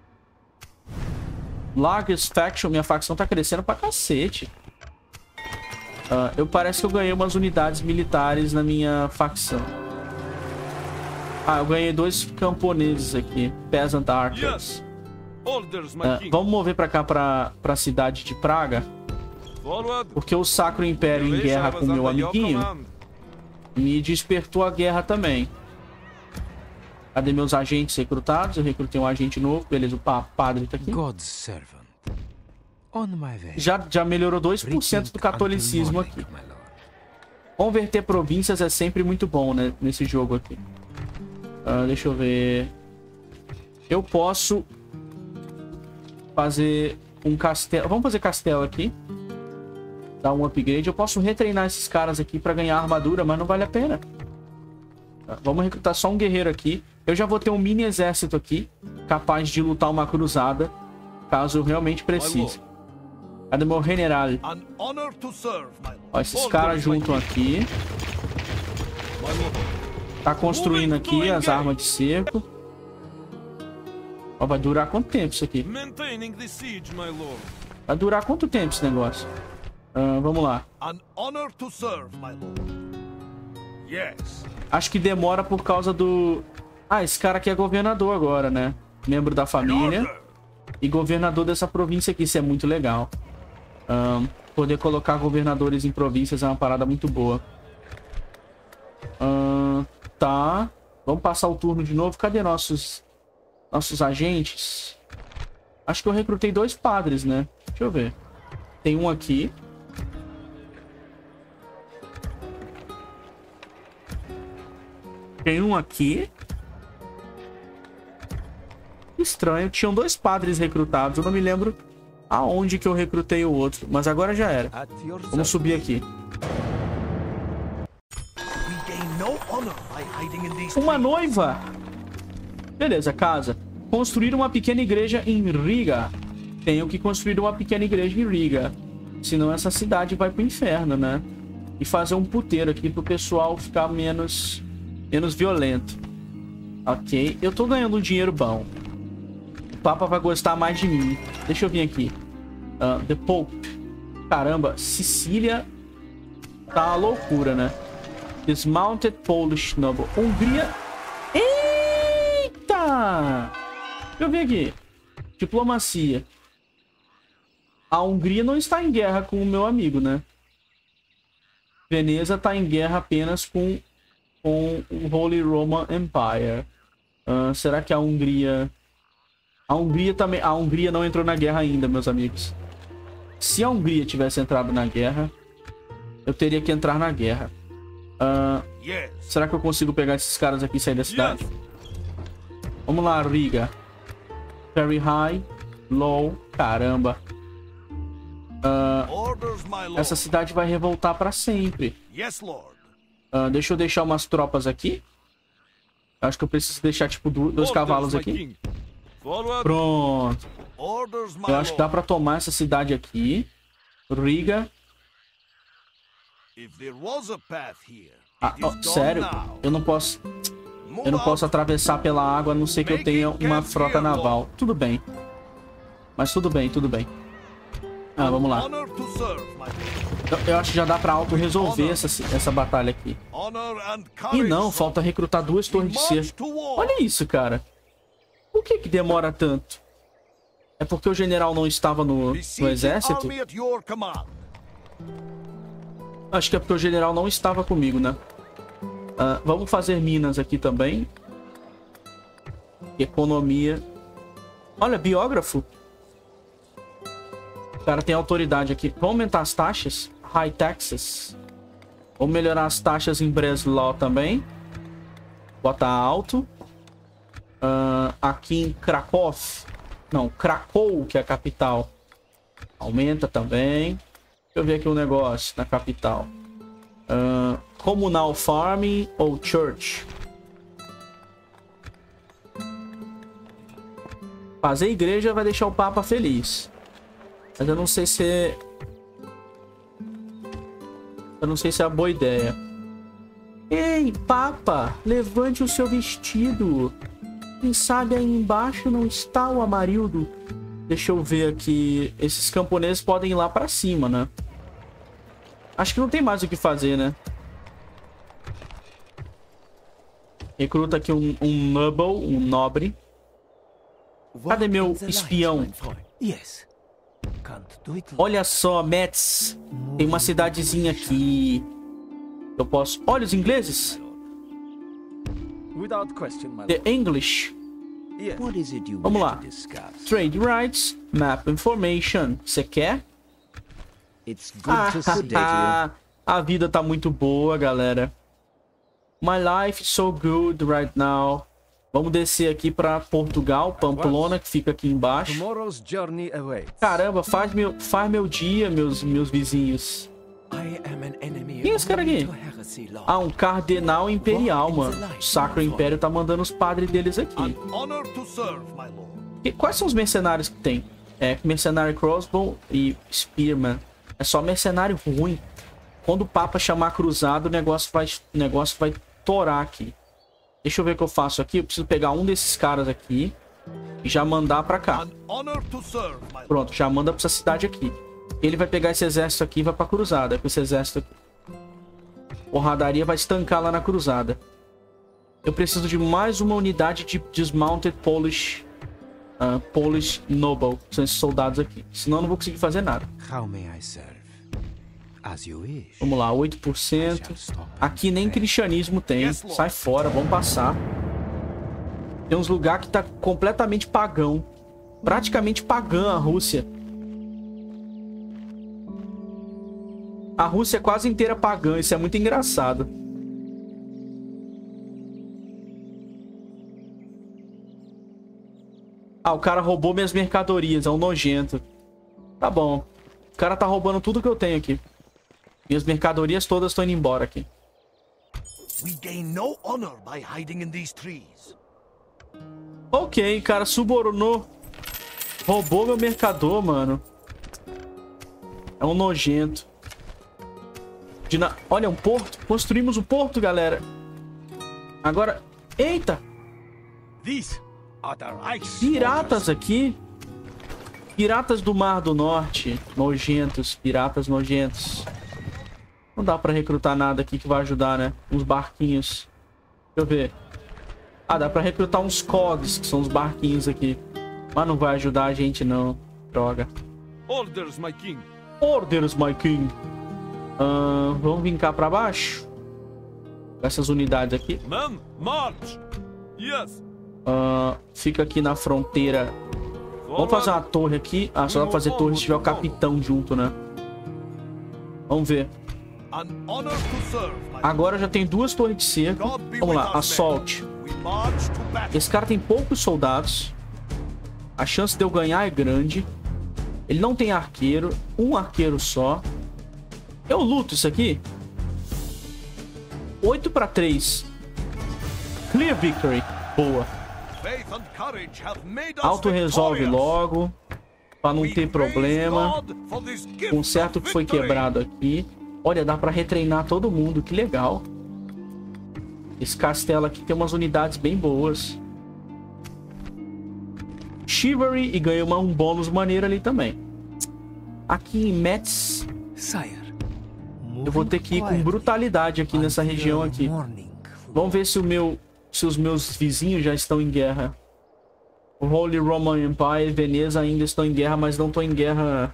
Largest faction. Minha facção tá crescendo pra cacete. Parece que eu ganhei umas unidades militares na minha facção. Eu ganhei 2 camponeses aqui. Peasant Archers. Vamos mover pra cá, pra cidade de Praga. Porque o Sacro Império em guerra com meu amiguinho me despertou a guerra também. Cadê meus agentes recrutados? Eu recrutei um agente novo. Beleza, o padre tá aqui. Já melhorou 2% do catolicismo aqui. Converter províncias é sempre muito bom, né? Nesse jogo aqui. Deixa eu ver. Eu posso fazer um castelo. Vamos fazer castelo aqui. Dar um upgrade. Eu posso retreinar esses caras aqui pra ganhar armadura, mas não vale a pena. Vamos recrutar só um guerreiro aqui. Eu já vou ter um mini exército aqui, capaz de lutar uma cruzada, caso eu realmente precise. Cadê meu general? Ó, esses caras juntam aqui. Tá construindo aqui as armas de cerco. Ó, vai durar quanto tempo isso aqui? Vai durar quanto tempo esse negócio? Vamos lá. Acho que demora por causa do... esse cara aqui é governador agora, né? Membro da família. E governador dessa província aqui. Isso é muito legal. Poder colocar governadores em províncias é uma parada muito boa. Tá. Vamos passar o turno de novo. Cadê nossos agentes? Acho que eu recrutei 2 padres, né? Deixa eu ver. Tem um aqui. Tem um aqui. Estranho. Tinham 2 padres recrutados. Eu não me lembro aonde que eu recrutei o outro. Mas agora já era. Vamos subir aqui. Uma noiva. Beleza, casa. Construir uma pequena igreja em Riga. Tenho que construir uma pequena igreja em Riga. Senão essa cidade vai pro inferno, né? E fazer um puteiro aqui pro pessoal ficar menos violento. Ok. Eu tô ganhando um dinheiro bom. O Papa vai gostar mais de mim. Deixa eu vir aqui. The Pope. Caramba, Sicília tá uma loucura, né? Dismounted Polish Noble. Hungria. Eita! Deixa eu ver aqui. Diplomacia. A Hungria não está em guerra com o meu amigo, né? Veneza está em guerra apenas com o Holy Roman Empire. Será que a Hungria... A Hungria também... A Hungria não entrou na guerra ainda, meus amigos. Se a Hungria tivesse entrado na guerra, eu teria que entrar na guerra. Será que eu consigo pegar esses caras aqui e sair da cidade? Vamos lá, Riga. Very high. Low. Caramba. Essa cidade vai revoltar pra sempre. Deixa eu deixar umas tropas aqui. Acho que eu preciso deixar, tipo, 2 cavalos aqui. Pronto. Eu acho que dá pra tomar essa cidade aqui. Riga. Sério? Eu não posso atravessar pela água, a não ser que eu tenha uma frota naval. Tudo bem. Mas tudo bem, tudo bem. Vamos lá. Eu acho que já dá pra auto-resolver essa batalha aqui. E não, falta recrutar 2 torres de cerco. Olha isso, cara. Por que demora tanto? É porque o general não estava no exército? Acho que é porque o general não estava comigo, né? Vamos fazer minas aqui também. Economia. Olha, biógrafo. O cara tem autoridade aqui. Vamos aumentar as taxas. High taxes. Vamos melhorar as taxas em Breslau também. Bota alto. Aqui em Krakow. Não, Krakow, que é a capital. Aumenta também. Deixa eu ver aqui um negócio na capital. Comunal Farming ou Church? Fazer igreja vai deixar o Papa feliz. Mas eu não sei se é... Eu não sei se é a boa ideia. Ei, Papa, levante o seu vestido. Quem sabe aí embaixo não está o Amarildo? Deixa eu ver aqui. Esses camponeses podem ir lá pra cima, né? Acho que não tem mais o que fazer, né? Recruta aqui um noble, um nobre. Cadê meu espião? Olha só, Metz. Tem uma cidadezinha aqui. Eu posso... Olha os ingleses. The English. Vamos lá. Trade rights, map information. Você quer? A vida tá muito boa, galera. My life is so good right now. Vamos descer aqui pra Portugal, Pamplona, que fica aqui embaixo. Caramba, faz meu dia, meus vizinhos. Quem é esse cara aqui? Ah, um cardenal imperial, mano. O Sacro Império tá mandando os padres deles aqui. Quais são os mercenários que tem? Mercenário Crossbow e Spearman. É só mercenário ruim. Quando o Papa chamar cruzado, o negócio vai torar aqui. Deixa eu ver o que eu faço aqui. Eu preciso pegar um desses caras aqui e já mandar pra cá. Pronto, já manda pra essa cidade aqui. Ele vai pegar esse exército aqui e vai pra cruzada. Com esse exército aqui. Porradaria vai estancar lá na cruzada. Eu preciso de mais uma unidade de Dismounted Polish Noble. São esses soldados aqui. Senão eu não vou conseguir fazer nada. Vamos lá, 8%. Aqui nem cristianismo tem. Sai fora, vamos passar. Tem uns lugares que tá completamente pagão. Praticamente pagã a Rússia. A Rússia é quase inteira pagã. Isso é muito engraçado. Ah, o cara roubou minhas mercadorias. É um nojento. Tá bom. O cara tá roubando tudo que eu tenho aqui. Minhas mercadorias todas estão indo embora aqui. Ok, cara, subornou. Roubou meu mercador, mano. É um nojento. Olha, um porto. Construímos o porto, galera. Agora... Eita! Piratas aqui. Piratas do Mar do Norte. Nojentos. Piratas nojentos. Não dá pra recrutar nada aqui que vai ajudar, né? Uns barquinhos. Deixa eu ver. Ah, dá pra recrutar uns cogs, que são os barquinhos aqui. Mas não vai ajudar a gente, não. Droga. Orders, my king. Orders, my king. Vamos vir cá pra baixo. Essas unidades aqui. Man, march. Yes. Fica aqui na fronteira. Vamos fazer uma torre aqui. Ah, só dá pra fazer torre se tiver o capitão junto, né? Vamos ver. Agora já tem 2 torres de cerco. Vamos lá, assault. Esse cara tem poucos soldados. A chance de eu ganhar é grande. Ele não tem arqueiro. Um arqueiro só. Eu luto isso aqui. 8-3. Clear victory. Boa. Auto resolve logo. Pra não ter problema. Conserta o que foi quebrado aqui. Olha, dá pra retreinar todo mundo. Que legal. Esse castelo aqui tem umas unidades bem boas. Chivalry e ganha um bônus maneiro ali também. Aqui em Metz, eu vou ter que ir com brutalidade aqui nessa região aqui. Vamos ver se os meus vizinhos já estão em guerra. O Holy Roman Empire e Veneza ainda estão em guerra, mas não estão em guerra...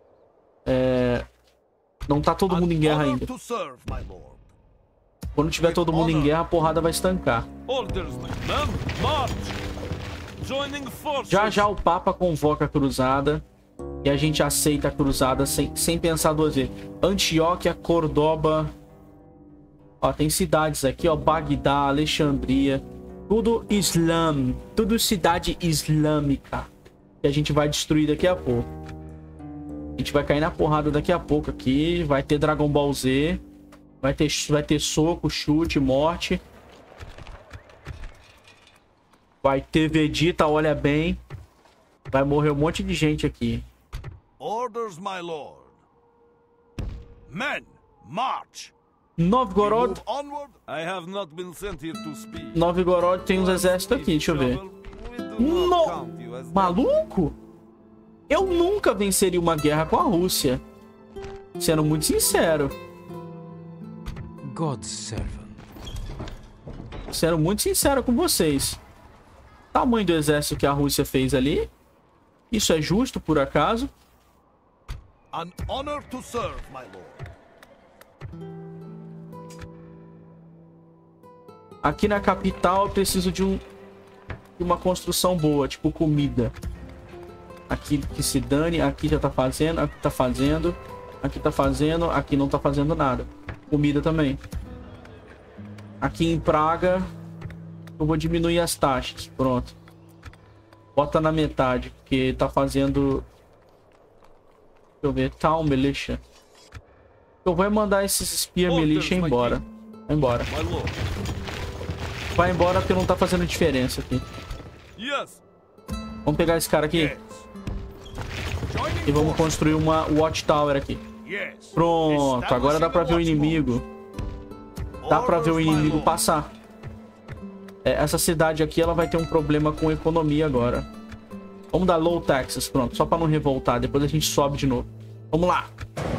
Não tá todo mundo em guerra ainda. Quando tiver todo mundo em guerra, a porrada vai estancar. Já já o Papa convoca a cruzada. E a gente aceita a cruzada sem pensar duas vezes. Antioquia, Córdoba. Ó, tem cidades aqui, ó. Bagdá, Alexandria. Tudo Islã. Tudo cidade islâmica. Que a gente vai destruir daqui a pouco. A gente vai cair na porrada daqui a pouco aqui. Vai ter Dragon Ball Z. Vai ter soco, chute, morte. Vai ter Vegeta, olha bem. Vai morrer um monte de gente aqui. Orders, my lord. Men, march. Novgorod. I have not been sent here to speak. Novgorod tem uns exércitos aqui, deixa eu ver. Maluco? Eu nunca venceria uma guerra com a Rússia. Sendo muito sincero. God's servant. Sendo muito sincero com vocês. Tamanho do exército que a Rússia fez ali. Isso é justo, por acaso? An honor to serve, my lord. Aqui na capital eu preciso de uma construção boa, tipo comida. Aqui que se dane, aqui já tá fazendo, aqui tá fazendo, aqui tá fazendo, aqui não tá fazendo nada. Comida também. Aqui em Praga eu vou diminuir as taxas, pronto. Bota na metade, porque tá fazendo... Deixa eu ver, Town Militia. Eu vou mandar esses Spear Militia embora. Vai embora. Vai embora porque não tá fazendo diferença aqui. Vamos pegar esse cara aqui. E vamos construir uma Watchtower aqui. Pronto, agora dá pra ver o inimigo. Dá pra ver o inimigo passar. Essa cidade aqui, ela vai ter um problema com economia agora. Vamos dar low taxes, pronto. Só pra não revoltar, depois a gente sobe de novo. Vamos lá.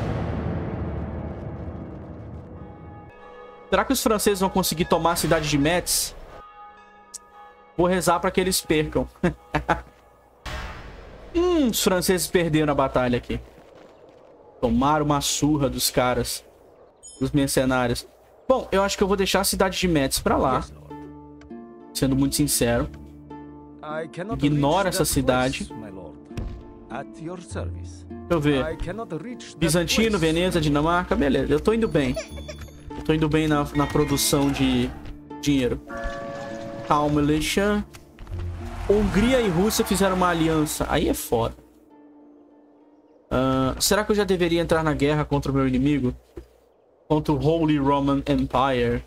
Será que os franceses vão conseguir tomar a cidade de Metz? Vou rezar pra que eles percam. Os franceses perderam a batalha aqui. Tomaram uma surra dos caras. Dos mercenários. Bom, eu acho que eu vou deixar a cidade de Metz pra lá. Sendo muito sincero. Ignora essa cidade. Deixa eu ver. Bizantino, Veneza, Dinamarca. Beleza, eu tô indo bem. Eu tô indo bem na produção de dinheiro. Town Militia. Hungria e Rússia fizeram uma aliança. Aí é foda. Será que eu já deveria entrar na guerra contra o meu inimigo? Contra o Holy Roman Empire.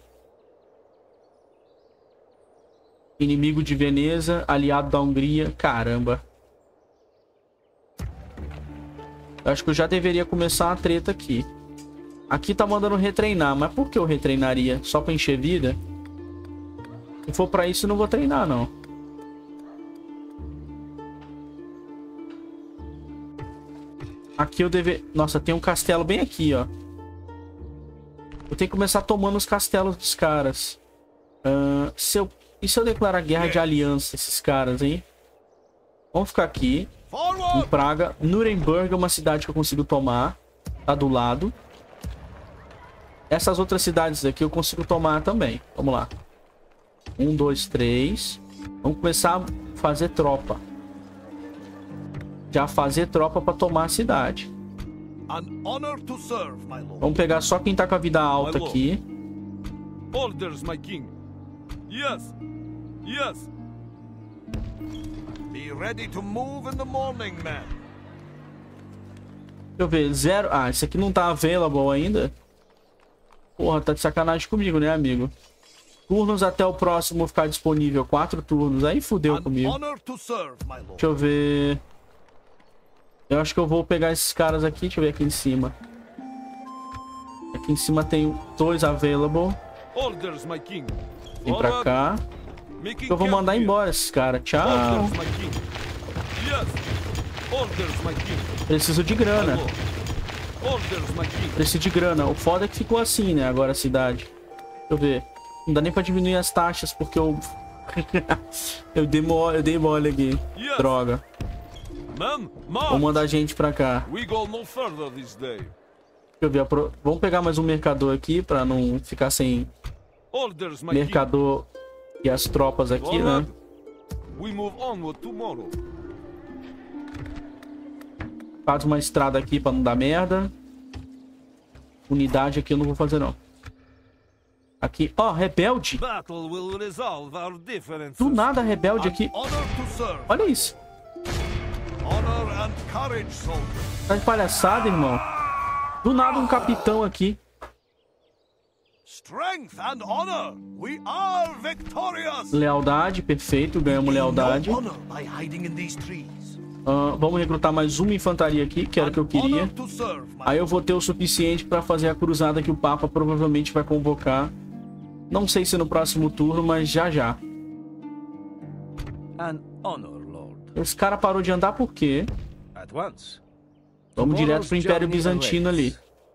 Inimigo de Veneza, aliado da Hungria. Caramba. Eu acho que eu já deveria começar a treta aqui. Aqui tá mandando retreinar. Mas por que eu retreinaria? Só pra encher vida? Se for pra isso, eu não vou treinar, não. Aqui eu deveria... Nossa, tem um castelo bem aqui, ó. Eu tenho que começar tomando os castelos dos caras. E se eu declarar guerra de aliança, esses caras, hein? Vamos ficar aqui. Em Praga. Nuremberg é uma cidade que eu consigo tomar. Tá do lado. Essas outras cidades aqui eu consigo tomar também. Vamos lá. 1, 2, 3. Vamos começar a fazer tropa. Já fazer tropa pra tomar a cidade. Vamos pegar só quem tá com a vida alta aqui. Orders, my king. Yes. Yes. Be ready to move in the morning, man. Deixa eu ver, 0. Ah, esse aqui não tá available ainda. Porra, tá de sacanagem comigo, né, amigo? Turnos até o próximo ficar disponível. 4 turnos. Aí fudeu comigo. Deixa eu ver. Eu acho que eu vou pegar esses caras aqui. Deixa eu ver aqui em cima. Aqui em cima tem 2 available. Vem pra cá. Eu vou mandar embora esses caras. Tchau. Preciso de grana. Preciso de grana. O foda é que ficou assim, né? Agora a cidade. Deixa eu ver. Não dá nem pra diminuir as taxas porque eu... eu dei mole aqui. Droga. Vou mandar gente pra cá. Deixa eu ver. Vamos pegar mais um mercador aqui pra não ficar sem mercador e as tropas aqui, né? We move onward tomorrow. Faz uma estrada aqui pra não dar merda. Unidade aqui eu não vou fazer, não. Aqui, ó, rebelde. Do nada, rebelde aqui. Olha isso. Tá de palhaçada, irmão. Do nada, um capitão aqui. Lealdade, perfeito. Ganhamos lealdade. Vamos recrutar mais uma infantaria aqui, que era o que eu queria. Aí eu vou ter o suficiente para fazer a cruzada que o Papa provavelmente vai convocar. Não sei se no próximo turno, mas já já. Esse cara parou de andar por quê? Vamos direto pro Império Bizantino ali.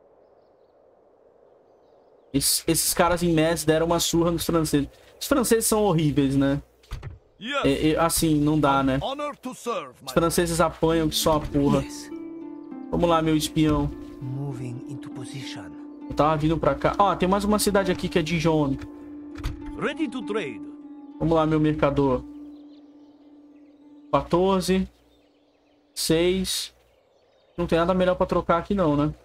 Esses caras em Metz deram uma surra nos franceses. Os franceses são horríveis, né? Assim, não dá, né? Os franceses apanham que só a porra. Vamos lá, meu espião. Eu tava vindo pra cá. Ó, tem mais uma cidade aqui que é Dijon. Vamos lá, meu mercador. 14. 6. Não tem nada melhor pra trocar aqui não, né?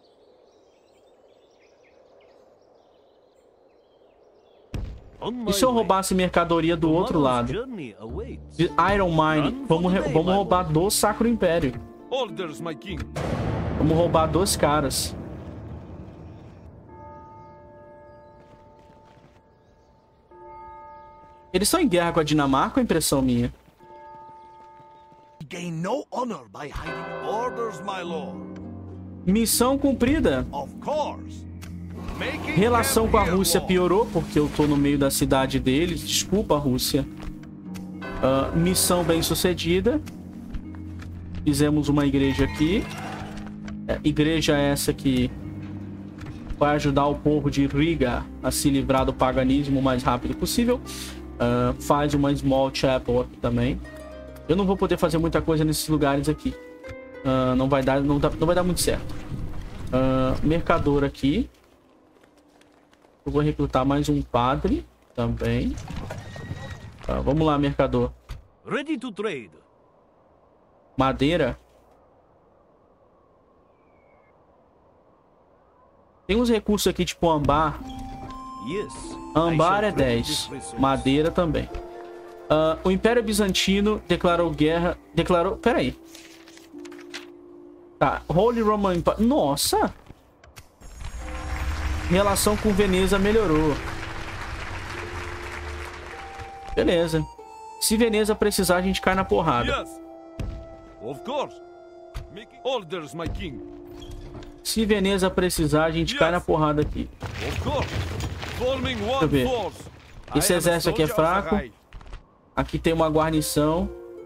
E se eu roubasse mercadoria do outro lado? Iron Mine. Vamos roubar do Sacro Império. Vamos roubar dos caras. Eles estão em guerra com a Dinamarca ou é impressão minha? Missão cumprida. Relação com a Rússia piorou porque eu tô no meio da cidade deles. Desculpa, Rússia. Missão bem sucedida. Fizemos uma igreja aqui. Igreja essa que vai ajudar o povo de Riga a se livrar do paganismo o mais rápido possível. Faz uma small chapel aqui também. Eu não vou poder fazer muita coisa nesses lugares aqui. Não vai dar muito certo. Mercador aqui. Eu vou recrutar mais um padre também. Vamos lá, mercador. Ready to trade. Madeira. Tem uns recursos aqui tipo ambar. Ambar é 10. Madeira também. O Império Bizantino declarou guerra. Pera aí. Tá. Holy Roman Empire. Nossa! Relação com Veneza melhorou. Beleza. Se Veneza precisar, a gente cai na porrada. Se Veneza precisar, a gente cai na porrada aqui. Deixa eu ver. Esse exército aqui é fraco. Aqui tem uma guarnição.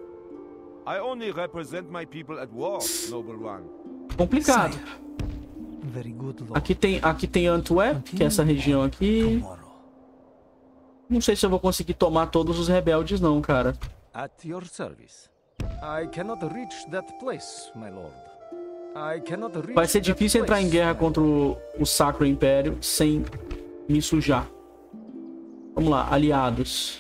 Complicado. Aqui tem Antwerp, que é essa região aqui. Não sei se eu vou conseguir tomar todos os rebeldes não, cara. Vai ser difícil entrar em guerra contra o Sacro Império sem me sujar. Vamos lá, aliados.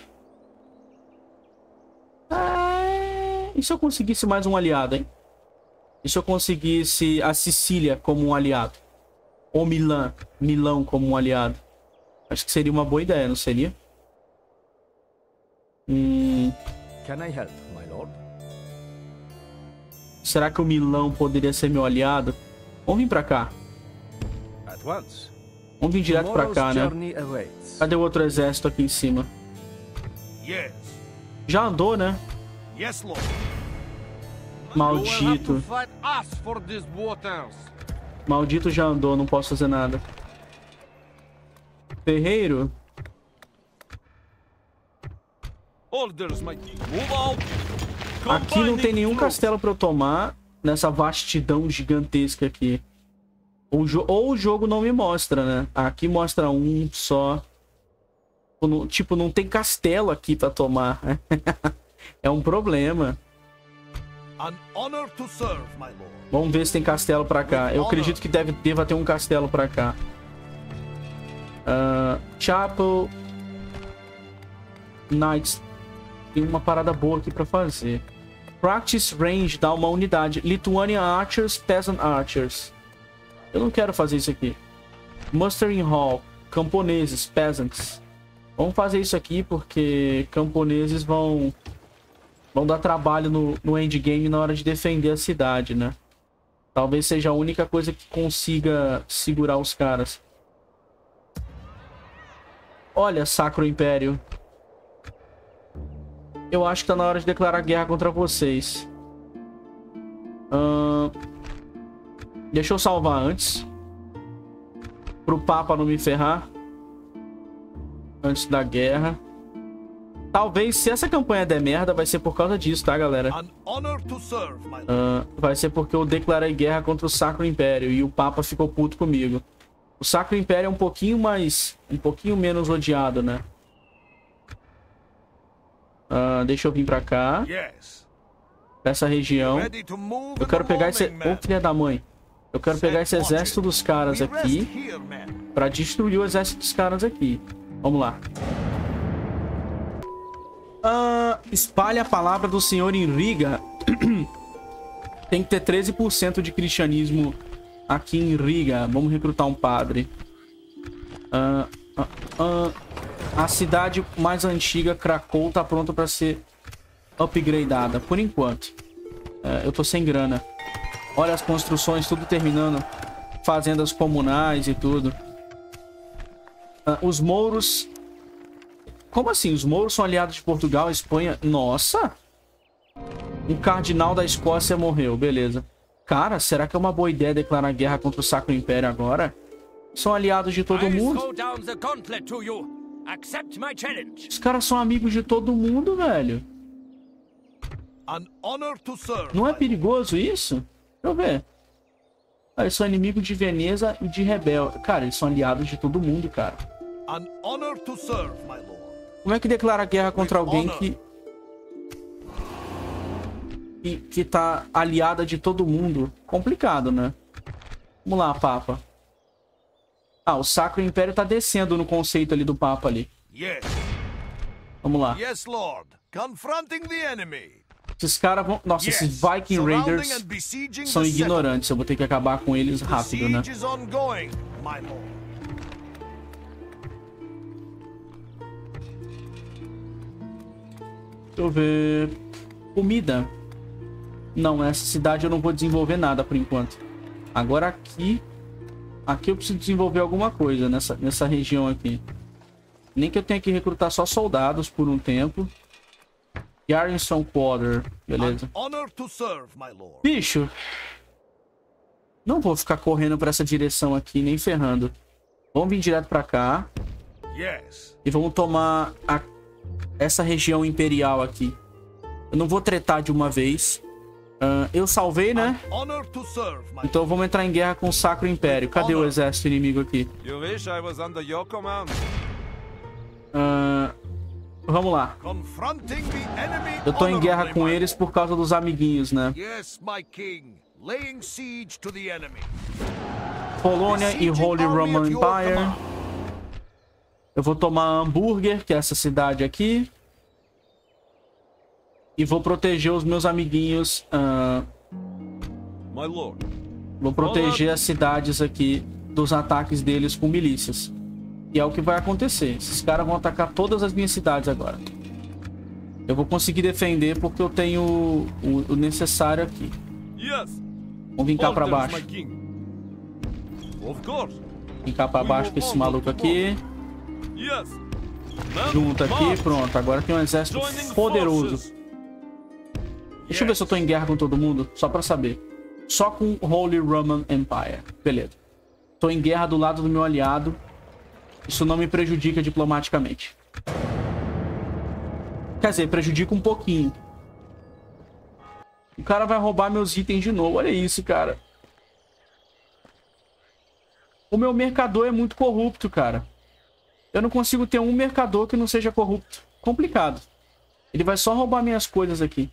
E se eu conseguisse mais um aliado, hein? E se eu conseguisse a Sicília como um aliado? Ou Milão como um aliado? Acho que seria uma boa ideia, não seria? Será que o Milão poderia ser meu aliado? Vamos vir pra cá. Vamos vir direto pra cá, né? Cadê o outro exército aqui em cima? Já andou, né? Maldito. Maldito já andou, não posso fazer nada. Ferreiro. Aqui não tem nenhum castelo pra eu tomar. Nessa vastidão gigantesca aqui. Ou o jogo não me mostra, né? Aqui mostra um só. Tipo, não tem castelo aqui pra tomar. É um problema. Vamos ver se tem castelo pra cá. Eu acredito que deva ter um castelo pra cá. Chapel. Knights tem uma parada boa aqui pra fazer. Practice Range dá uma unidade. Lithuanian Archers, Peasant Archers. Eu não quero fazer isso aqui. Mustering Hall, camponeses, peasants. Vamos fazer isso aqui porque camponeses vão dar trabalho no endgame na hora de defender a cidade, né? Talvez seja a única coisa que consiga segurar os caras. Olha, Sacro Império. Eu acho que tá na hora de declarar guerra contra vocês. Deixa eu salvar antes. Pro Papa não me ferrar. Antes da guerra. Talvez, se essa campanha der merda, vai ser por causa disso, tá, galera? Vai ser porque eu declarei guerra contra o Sacro Império e o Papa ficou puto comigo. O Sacro Império é um pouquinho menos odiado, né? Deixa eu vir pra cá. Pra essa região. Eu quero pegar esse... Ô, filha da mãe. Eu quero pegar esse exército dos caras aqui. Pra destruir o exército dos caras aqui. Vamos lá. Espalhe a palavra do Senhor em Riga. Tem que ter 13% de cristianismo aqui em Riga. Vamos recrutar um padre. A cidade mais antiga, Krakow, tá pronta para ser upgradeada. Por enquanto. Eu tô sem grana. Olha as construções, tudo terminando. Fazendas comunais e tudo. Os mouros... Como assim? Os mouros são aliados de Portugal, Espanha? Nossa! Um cardinal da Escócia morreu, beleza. Cara, será que é uma boa ideia declarar guerra contra o Sacro Império agora? São aliados de todo mundo. Os caras são amigos de todo mundo, velho. Não é perigoso isso? Deixa eu ver. Eles são inimigos de Veneza e de Rebelde. Cara, eles são aliados de todo mundo, cara. Como é que declara guerra contra alguém que tá aliada de todo mundo? Complicado, né? Vamos lá, Papa. O Sacro Império tá descendo no conceito ali do Papa ali. Vamos lá. Esses caras vão... Nossa, esses Viking Raiders são ignorantes. Eu vou ter que acabar com eles rápido, né? Deixa eu ver... Comida. Não, nessa cidade eu não vou desenvolver nada por enquanto. Agora aqui... Aqui eu preciso desenvolver alguma coisa nessa região aqui. Nem que eu tenha que recrutar só soldados por um tempo. Garrison Quarter. Beleza. Bicho. Não vou ficar correndo pra essa direção aqui, nem ferrando. Vamos vir direto pra cá. E vamos tomar essa região imperial aqui. Eu não vou tretar de uma vez. Eu salvei, né? Então vamos entrar em guerra com o Sacro Império. Cadê o exército inimigo aqui? Vamos lá. Eu tô em guerra com eles por causa dos amiguinhos, né? Polônia e Holy Roman Empire. Eu vou tomar Hambúrguer, que é essa cidade aqui. E vou proteger os meus amiguinhos. Vou proteger as cidades aqui dos ataques deles com milícias. E é o que vai acontecer. Esses caras vão atacar todas as minhas cidades agora. Eu vou conseguir defender porque eu tenho o necessário aqui. Vamos vir cá pra baixo. Vem cá pra baixo com esse maluco aqui. Junto aqui, pronto. Agora tem um exército poderoso. Deixa eu ver se eu tô em guerra com todo mundo, só pra saber. Só com o Holy Roman Empire. Beleza. Tô em guerra do lado do meu aliado. Isso não me prejudica diplomaticamente. Quer dizer, prejudica um pouquinho. O cara vai roubar meus itens de novo. Olha isso, cara. O meu mercador é muito corrupto, cara. Eu não consigo ter um mercador que não seja corrupto. Complicado. Ele vai só roubar minhas coisas aqui.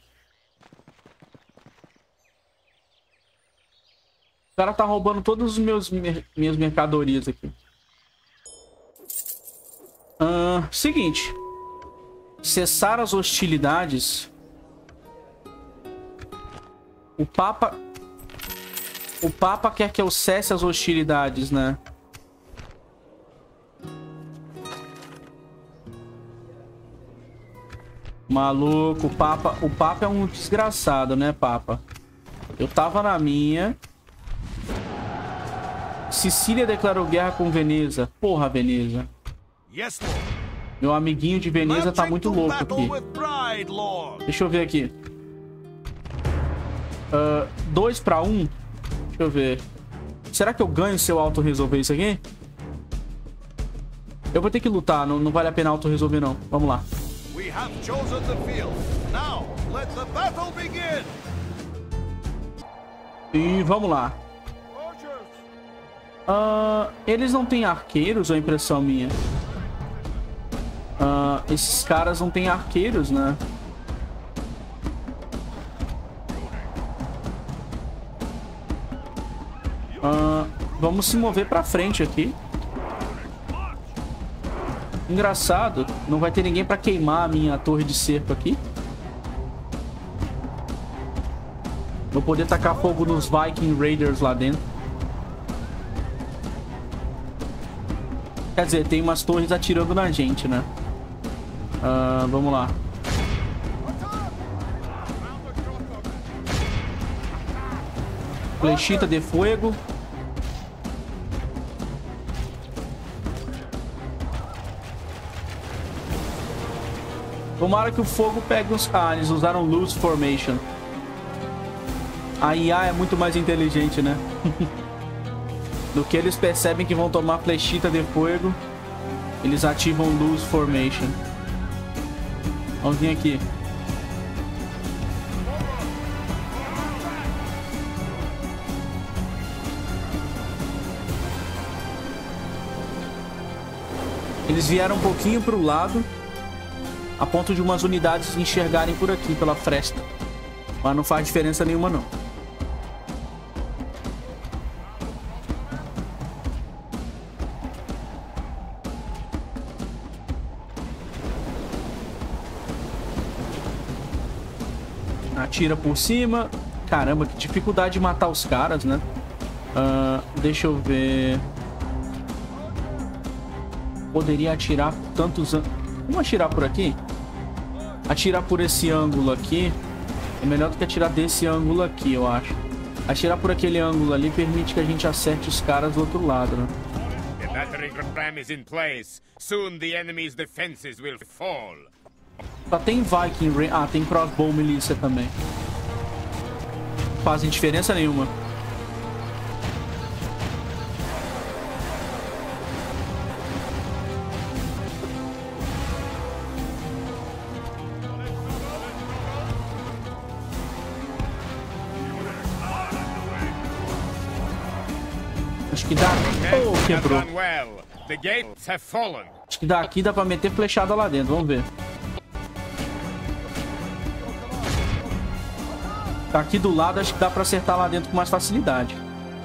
O cara tá roubando todas as minhas mercadorias aqui. Seguinte. cessar as hostilidades. O Papa quer que eu cesse as hostilidades, né? Maluco, o Papa é um desgraçado, né, Papa? Eu tava na minha. Sicília declarou guerra com Veneza. Porra, Veneza. Meu amiguinho de Veneza tá muito louco aqui. Deixa eu ver aqui. 2 para 1. Deixa eu ver. Será que eu ganho se eu auto-resolver isso aqui? Eu vou ter que lutar. Não vale a pena auto-resolver, não. Vamos lá. E vamos lá. Eles não têm arqueiros, ou é impressão minha? Esses caras não têm arqueiros, né? Vamos se mover pra frente aqui. Engraçado, não vai ter ninguém pra queimar a minha torre de cerco aqui. Vou poder tacar fogo nos Viking Raiders lá dentro. Quer dizer, tem umas torres atirando na gente, né? Vamos lá. Flechita de fogo. Tomara que o fogo pegue os... eles usaram Loose Formation. A IA é muito mais inteligente, né? Do que eles percebem que vão tomar flechita de fogo, eles ativam Loose Formation. Vamos vir aqui. Eles vieram um pouquinho para o lado, a ponto de umas unidades enxergarem por aqui, pela fresta. Mas não faz diferença nenhuma, não. Atira por cima. Caramba, que dificuldade de matar os caras, né? Deixa eu ver. Poderia atirar por tantos ângulos. Vamos atirar por aqui? Atirar por esse ângulo aqui é melhor do que atirar desse ângulo aqui, eu acho. Atirar por aquele ângulo ali permite que a gente acerte os caras do outro lado, né? Só tem Viking... tem Crossbow Milícia também. Não fazem diferença nenhuma. Acho que dá... Oh, quebrou. Acho que daqui dá pra meter flechada lá dentro. Vamos ver. Tá aqui do lado, acho que dá pra acertar lá dentro com mais facilidade.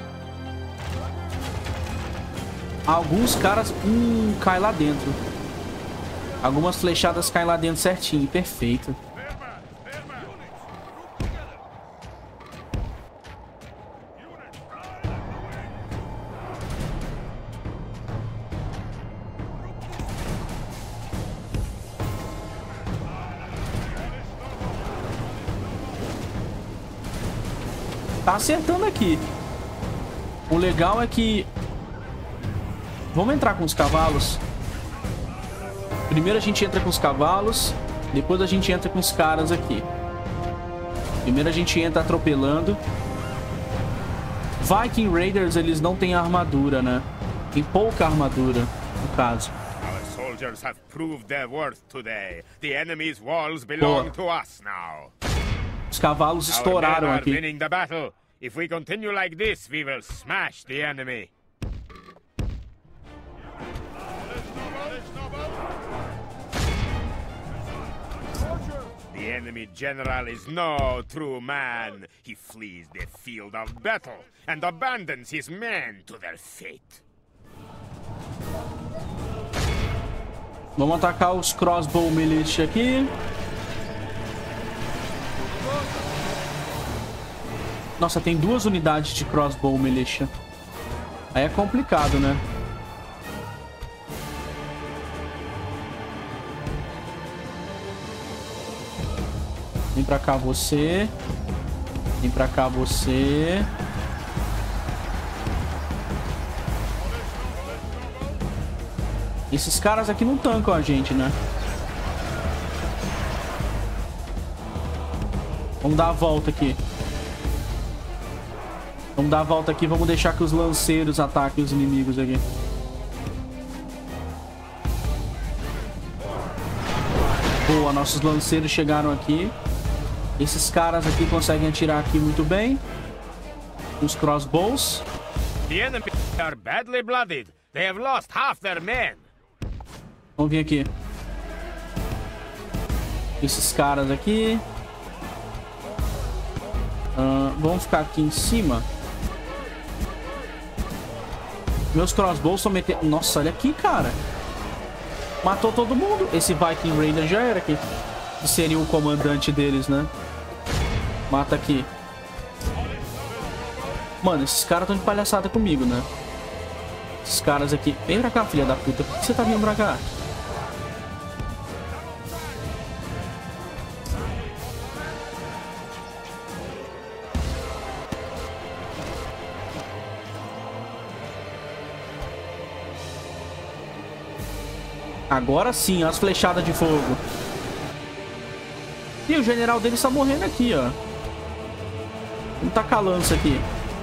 Alguns caras... cai lá dentro. Algumas flechadas caem lá dentro certinho. Perfeito. Tá acertando aqui. O legal é que... Vamos entrar com os cavalos. Primeiro a gente entra com os cavalos. Depois a gente entra com os caras aqui. Primeiro a gente entra atropelando. Viking Raiders, eles não têm armadura, né? Tem pouca armadura, no caso. Os cavalos estouraram aqui. If we continue like this, we will smash the enemy. The enemy general is no true man. He flees the field of battle and abandons his men to their fate. Vamos atacar os crossbow militia aqui. Nossa, tem 2 unidades de crossbow militia. Aí é complicado, né? Vem pra cá você. Vem pra cá você. Esses caras aqui não tancam a gente, né? Vamos dar a volta aqui. Vamos dar a volta aqui. Vamos deixar que os lanceiros ataquem os inimigos aqui. Boa, nossos lanceiros chegaram aqui. Esses caras aqui conseguem atirar aqui muito bem. Os crossbows. The enemy are badly blooded. They have lost half their men. Vamos vir aqui. Esses caras aqui. Vamos ficar aqui em cima. Meus crossbows estão metendo... Nossa, olha aqui, cara. Matou todo mundo. Esse Viking Raider já era aqui. Que seria o comandante deles, né? Mata aqui. Mano, esses caras estão de palhaçada comigo, né? Esses caras aqui... Vem pra cá, filha da puta. Por que você tá vindo pra cá? Agora sim, as flechadas de fogo. E o general dele está morrendo aqui, ó. Vamos tacar a lança aqui.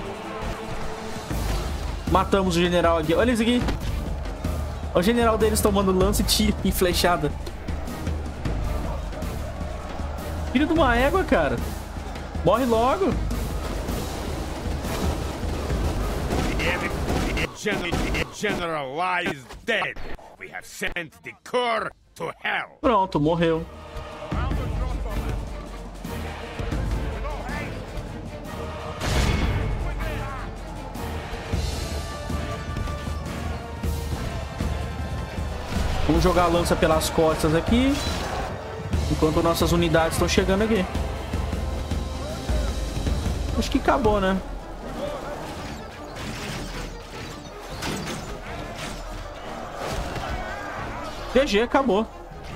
Matamos o general aqui. Olha isso aqui. O general deles tomando lança e tiro e flechada. Filho de uma égua, cara. Morre logo. General lies dead. We have sent the corps to hell. Pronto, morreu. Vamos jogar a lança pelas costas aqui. Enquanto nossas unidades estão chegando aqui. Acho que acabou, né? GG, acabou.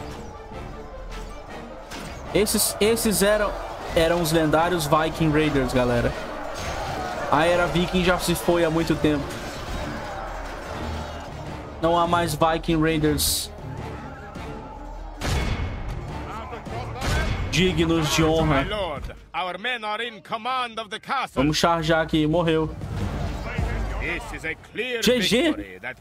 Esses eram os lendários Viking Raiders, galera. A era Viking já se foi há muito tempo. Não há mais Viking Raiders dignos de honra. Vamos charjar aqui. Morreu. GG.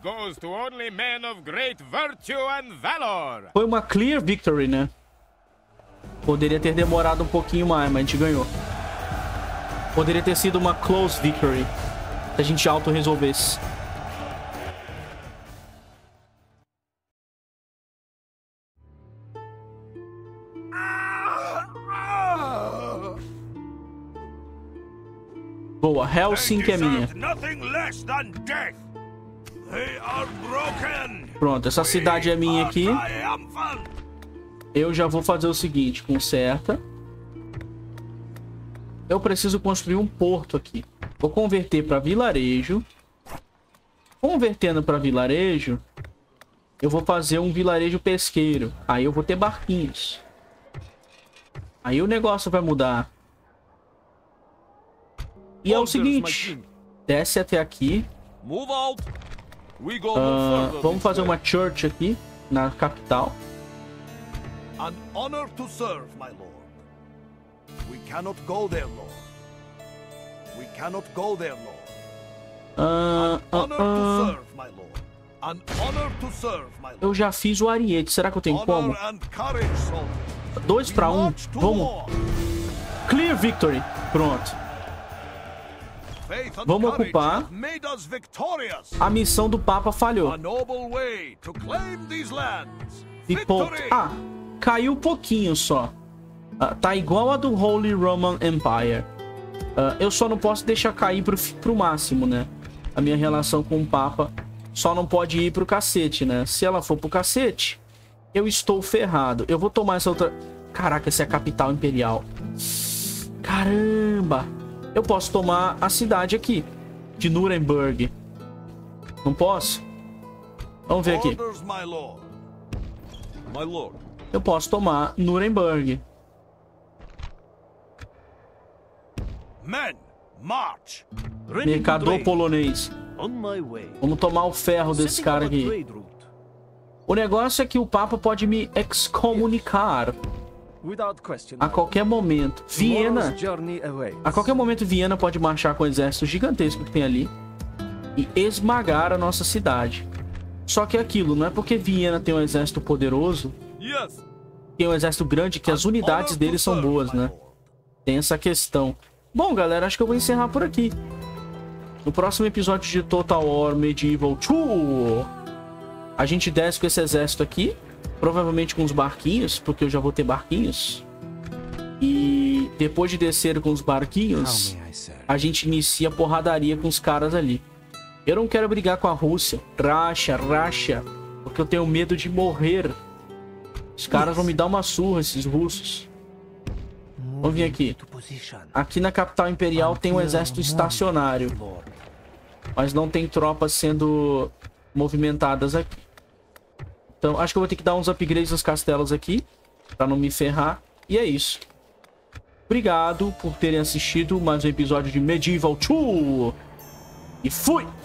Foi uma clear victory, né? Poderia ter demorado um pouquinho mais, mas a gente ganhou. Poderia ter sido uma close victory se a gente auto-resolvesse. Boa, Helsinki é minha. Pronto, essa cidade é minha aqui. Eu já vou fazer o seguinte, conserta. Eu preciso construir um porto aqui. Vou converter para vilarejo. Convertendo para vilarejo, eu vou fazer um vilarejo pesqueiro. Aí eu vou ter barquinhos. Aí o negócio vai mudar. E é o seguinte, desce até aqui. Vamos fazer uma church aqui na capital. An honor to serve, my lord. We cannot go there, lord. We cannot go there, lord. An honor to serve, my lord. An honor to serve, my lord. Eu já fiz o ariete, será que eu tenho como? 2 para 1, vamos. Clear victory, pronto. Vamos ocupar. A missão do Papa falhou. Ah, caiu um pouquinho só. Tá igual a do Holy Roman Empire. Eu só não posso deixar cair pro máximo, né? A minha relação com o Papa só não pode ir pro cacete, né? Se ela for pro cacete, eu estou ferrado. Eu vou tomar essa outra... Caraca, essa é a capital imperial. Caramba! Eu posso tomar a cidade aqui, de Nuremberg. Não posso? Vamos ver aqui. Eu posso tomar Nuremberg. Mercador polonês. Vamos tomar o ferro desse cara aqui. O negócio é que o Papa pode me excomunicar a qualquer momento. Viena. A qualquer momento Viena pode marchar com o exército gigantesco que tem ali e esmagar a nossa cidade. Só que é aquilo, não é porque Viena tem um exército poderoso, tem um exército grande, que as unidades dele são boas, né? Tem essa questão. Bom, galera, acho que eu vou encerrar por aqui. No próximo episódio de Total War Medieval 2, a gente desce com esse exército aqui, provavelmente com os barquinhos, porque eu já vou ter barquinhos. E depois de descer com os barquinhos, a gente inicia a porradaria com os caras ali. Eu não quero brigar com a Rússia, racha, porque eu tenho medo de morrer. Os caras vão me dar uma surra, esses russos. Vamos vir aqui. Aqui na capital imperial tem um exército estacionário, mas não tem tropas sendo movimentadas aqui. Então acho que eu vou ter que dar uns upgrades nos castelos aqui, pra não me ferrar. E é isso. Obrigado por terem assistido mais um episódio de Medieval 2. E fui!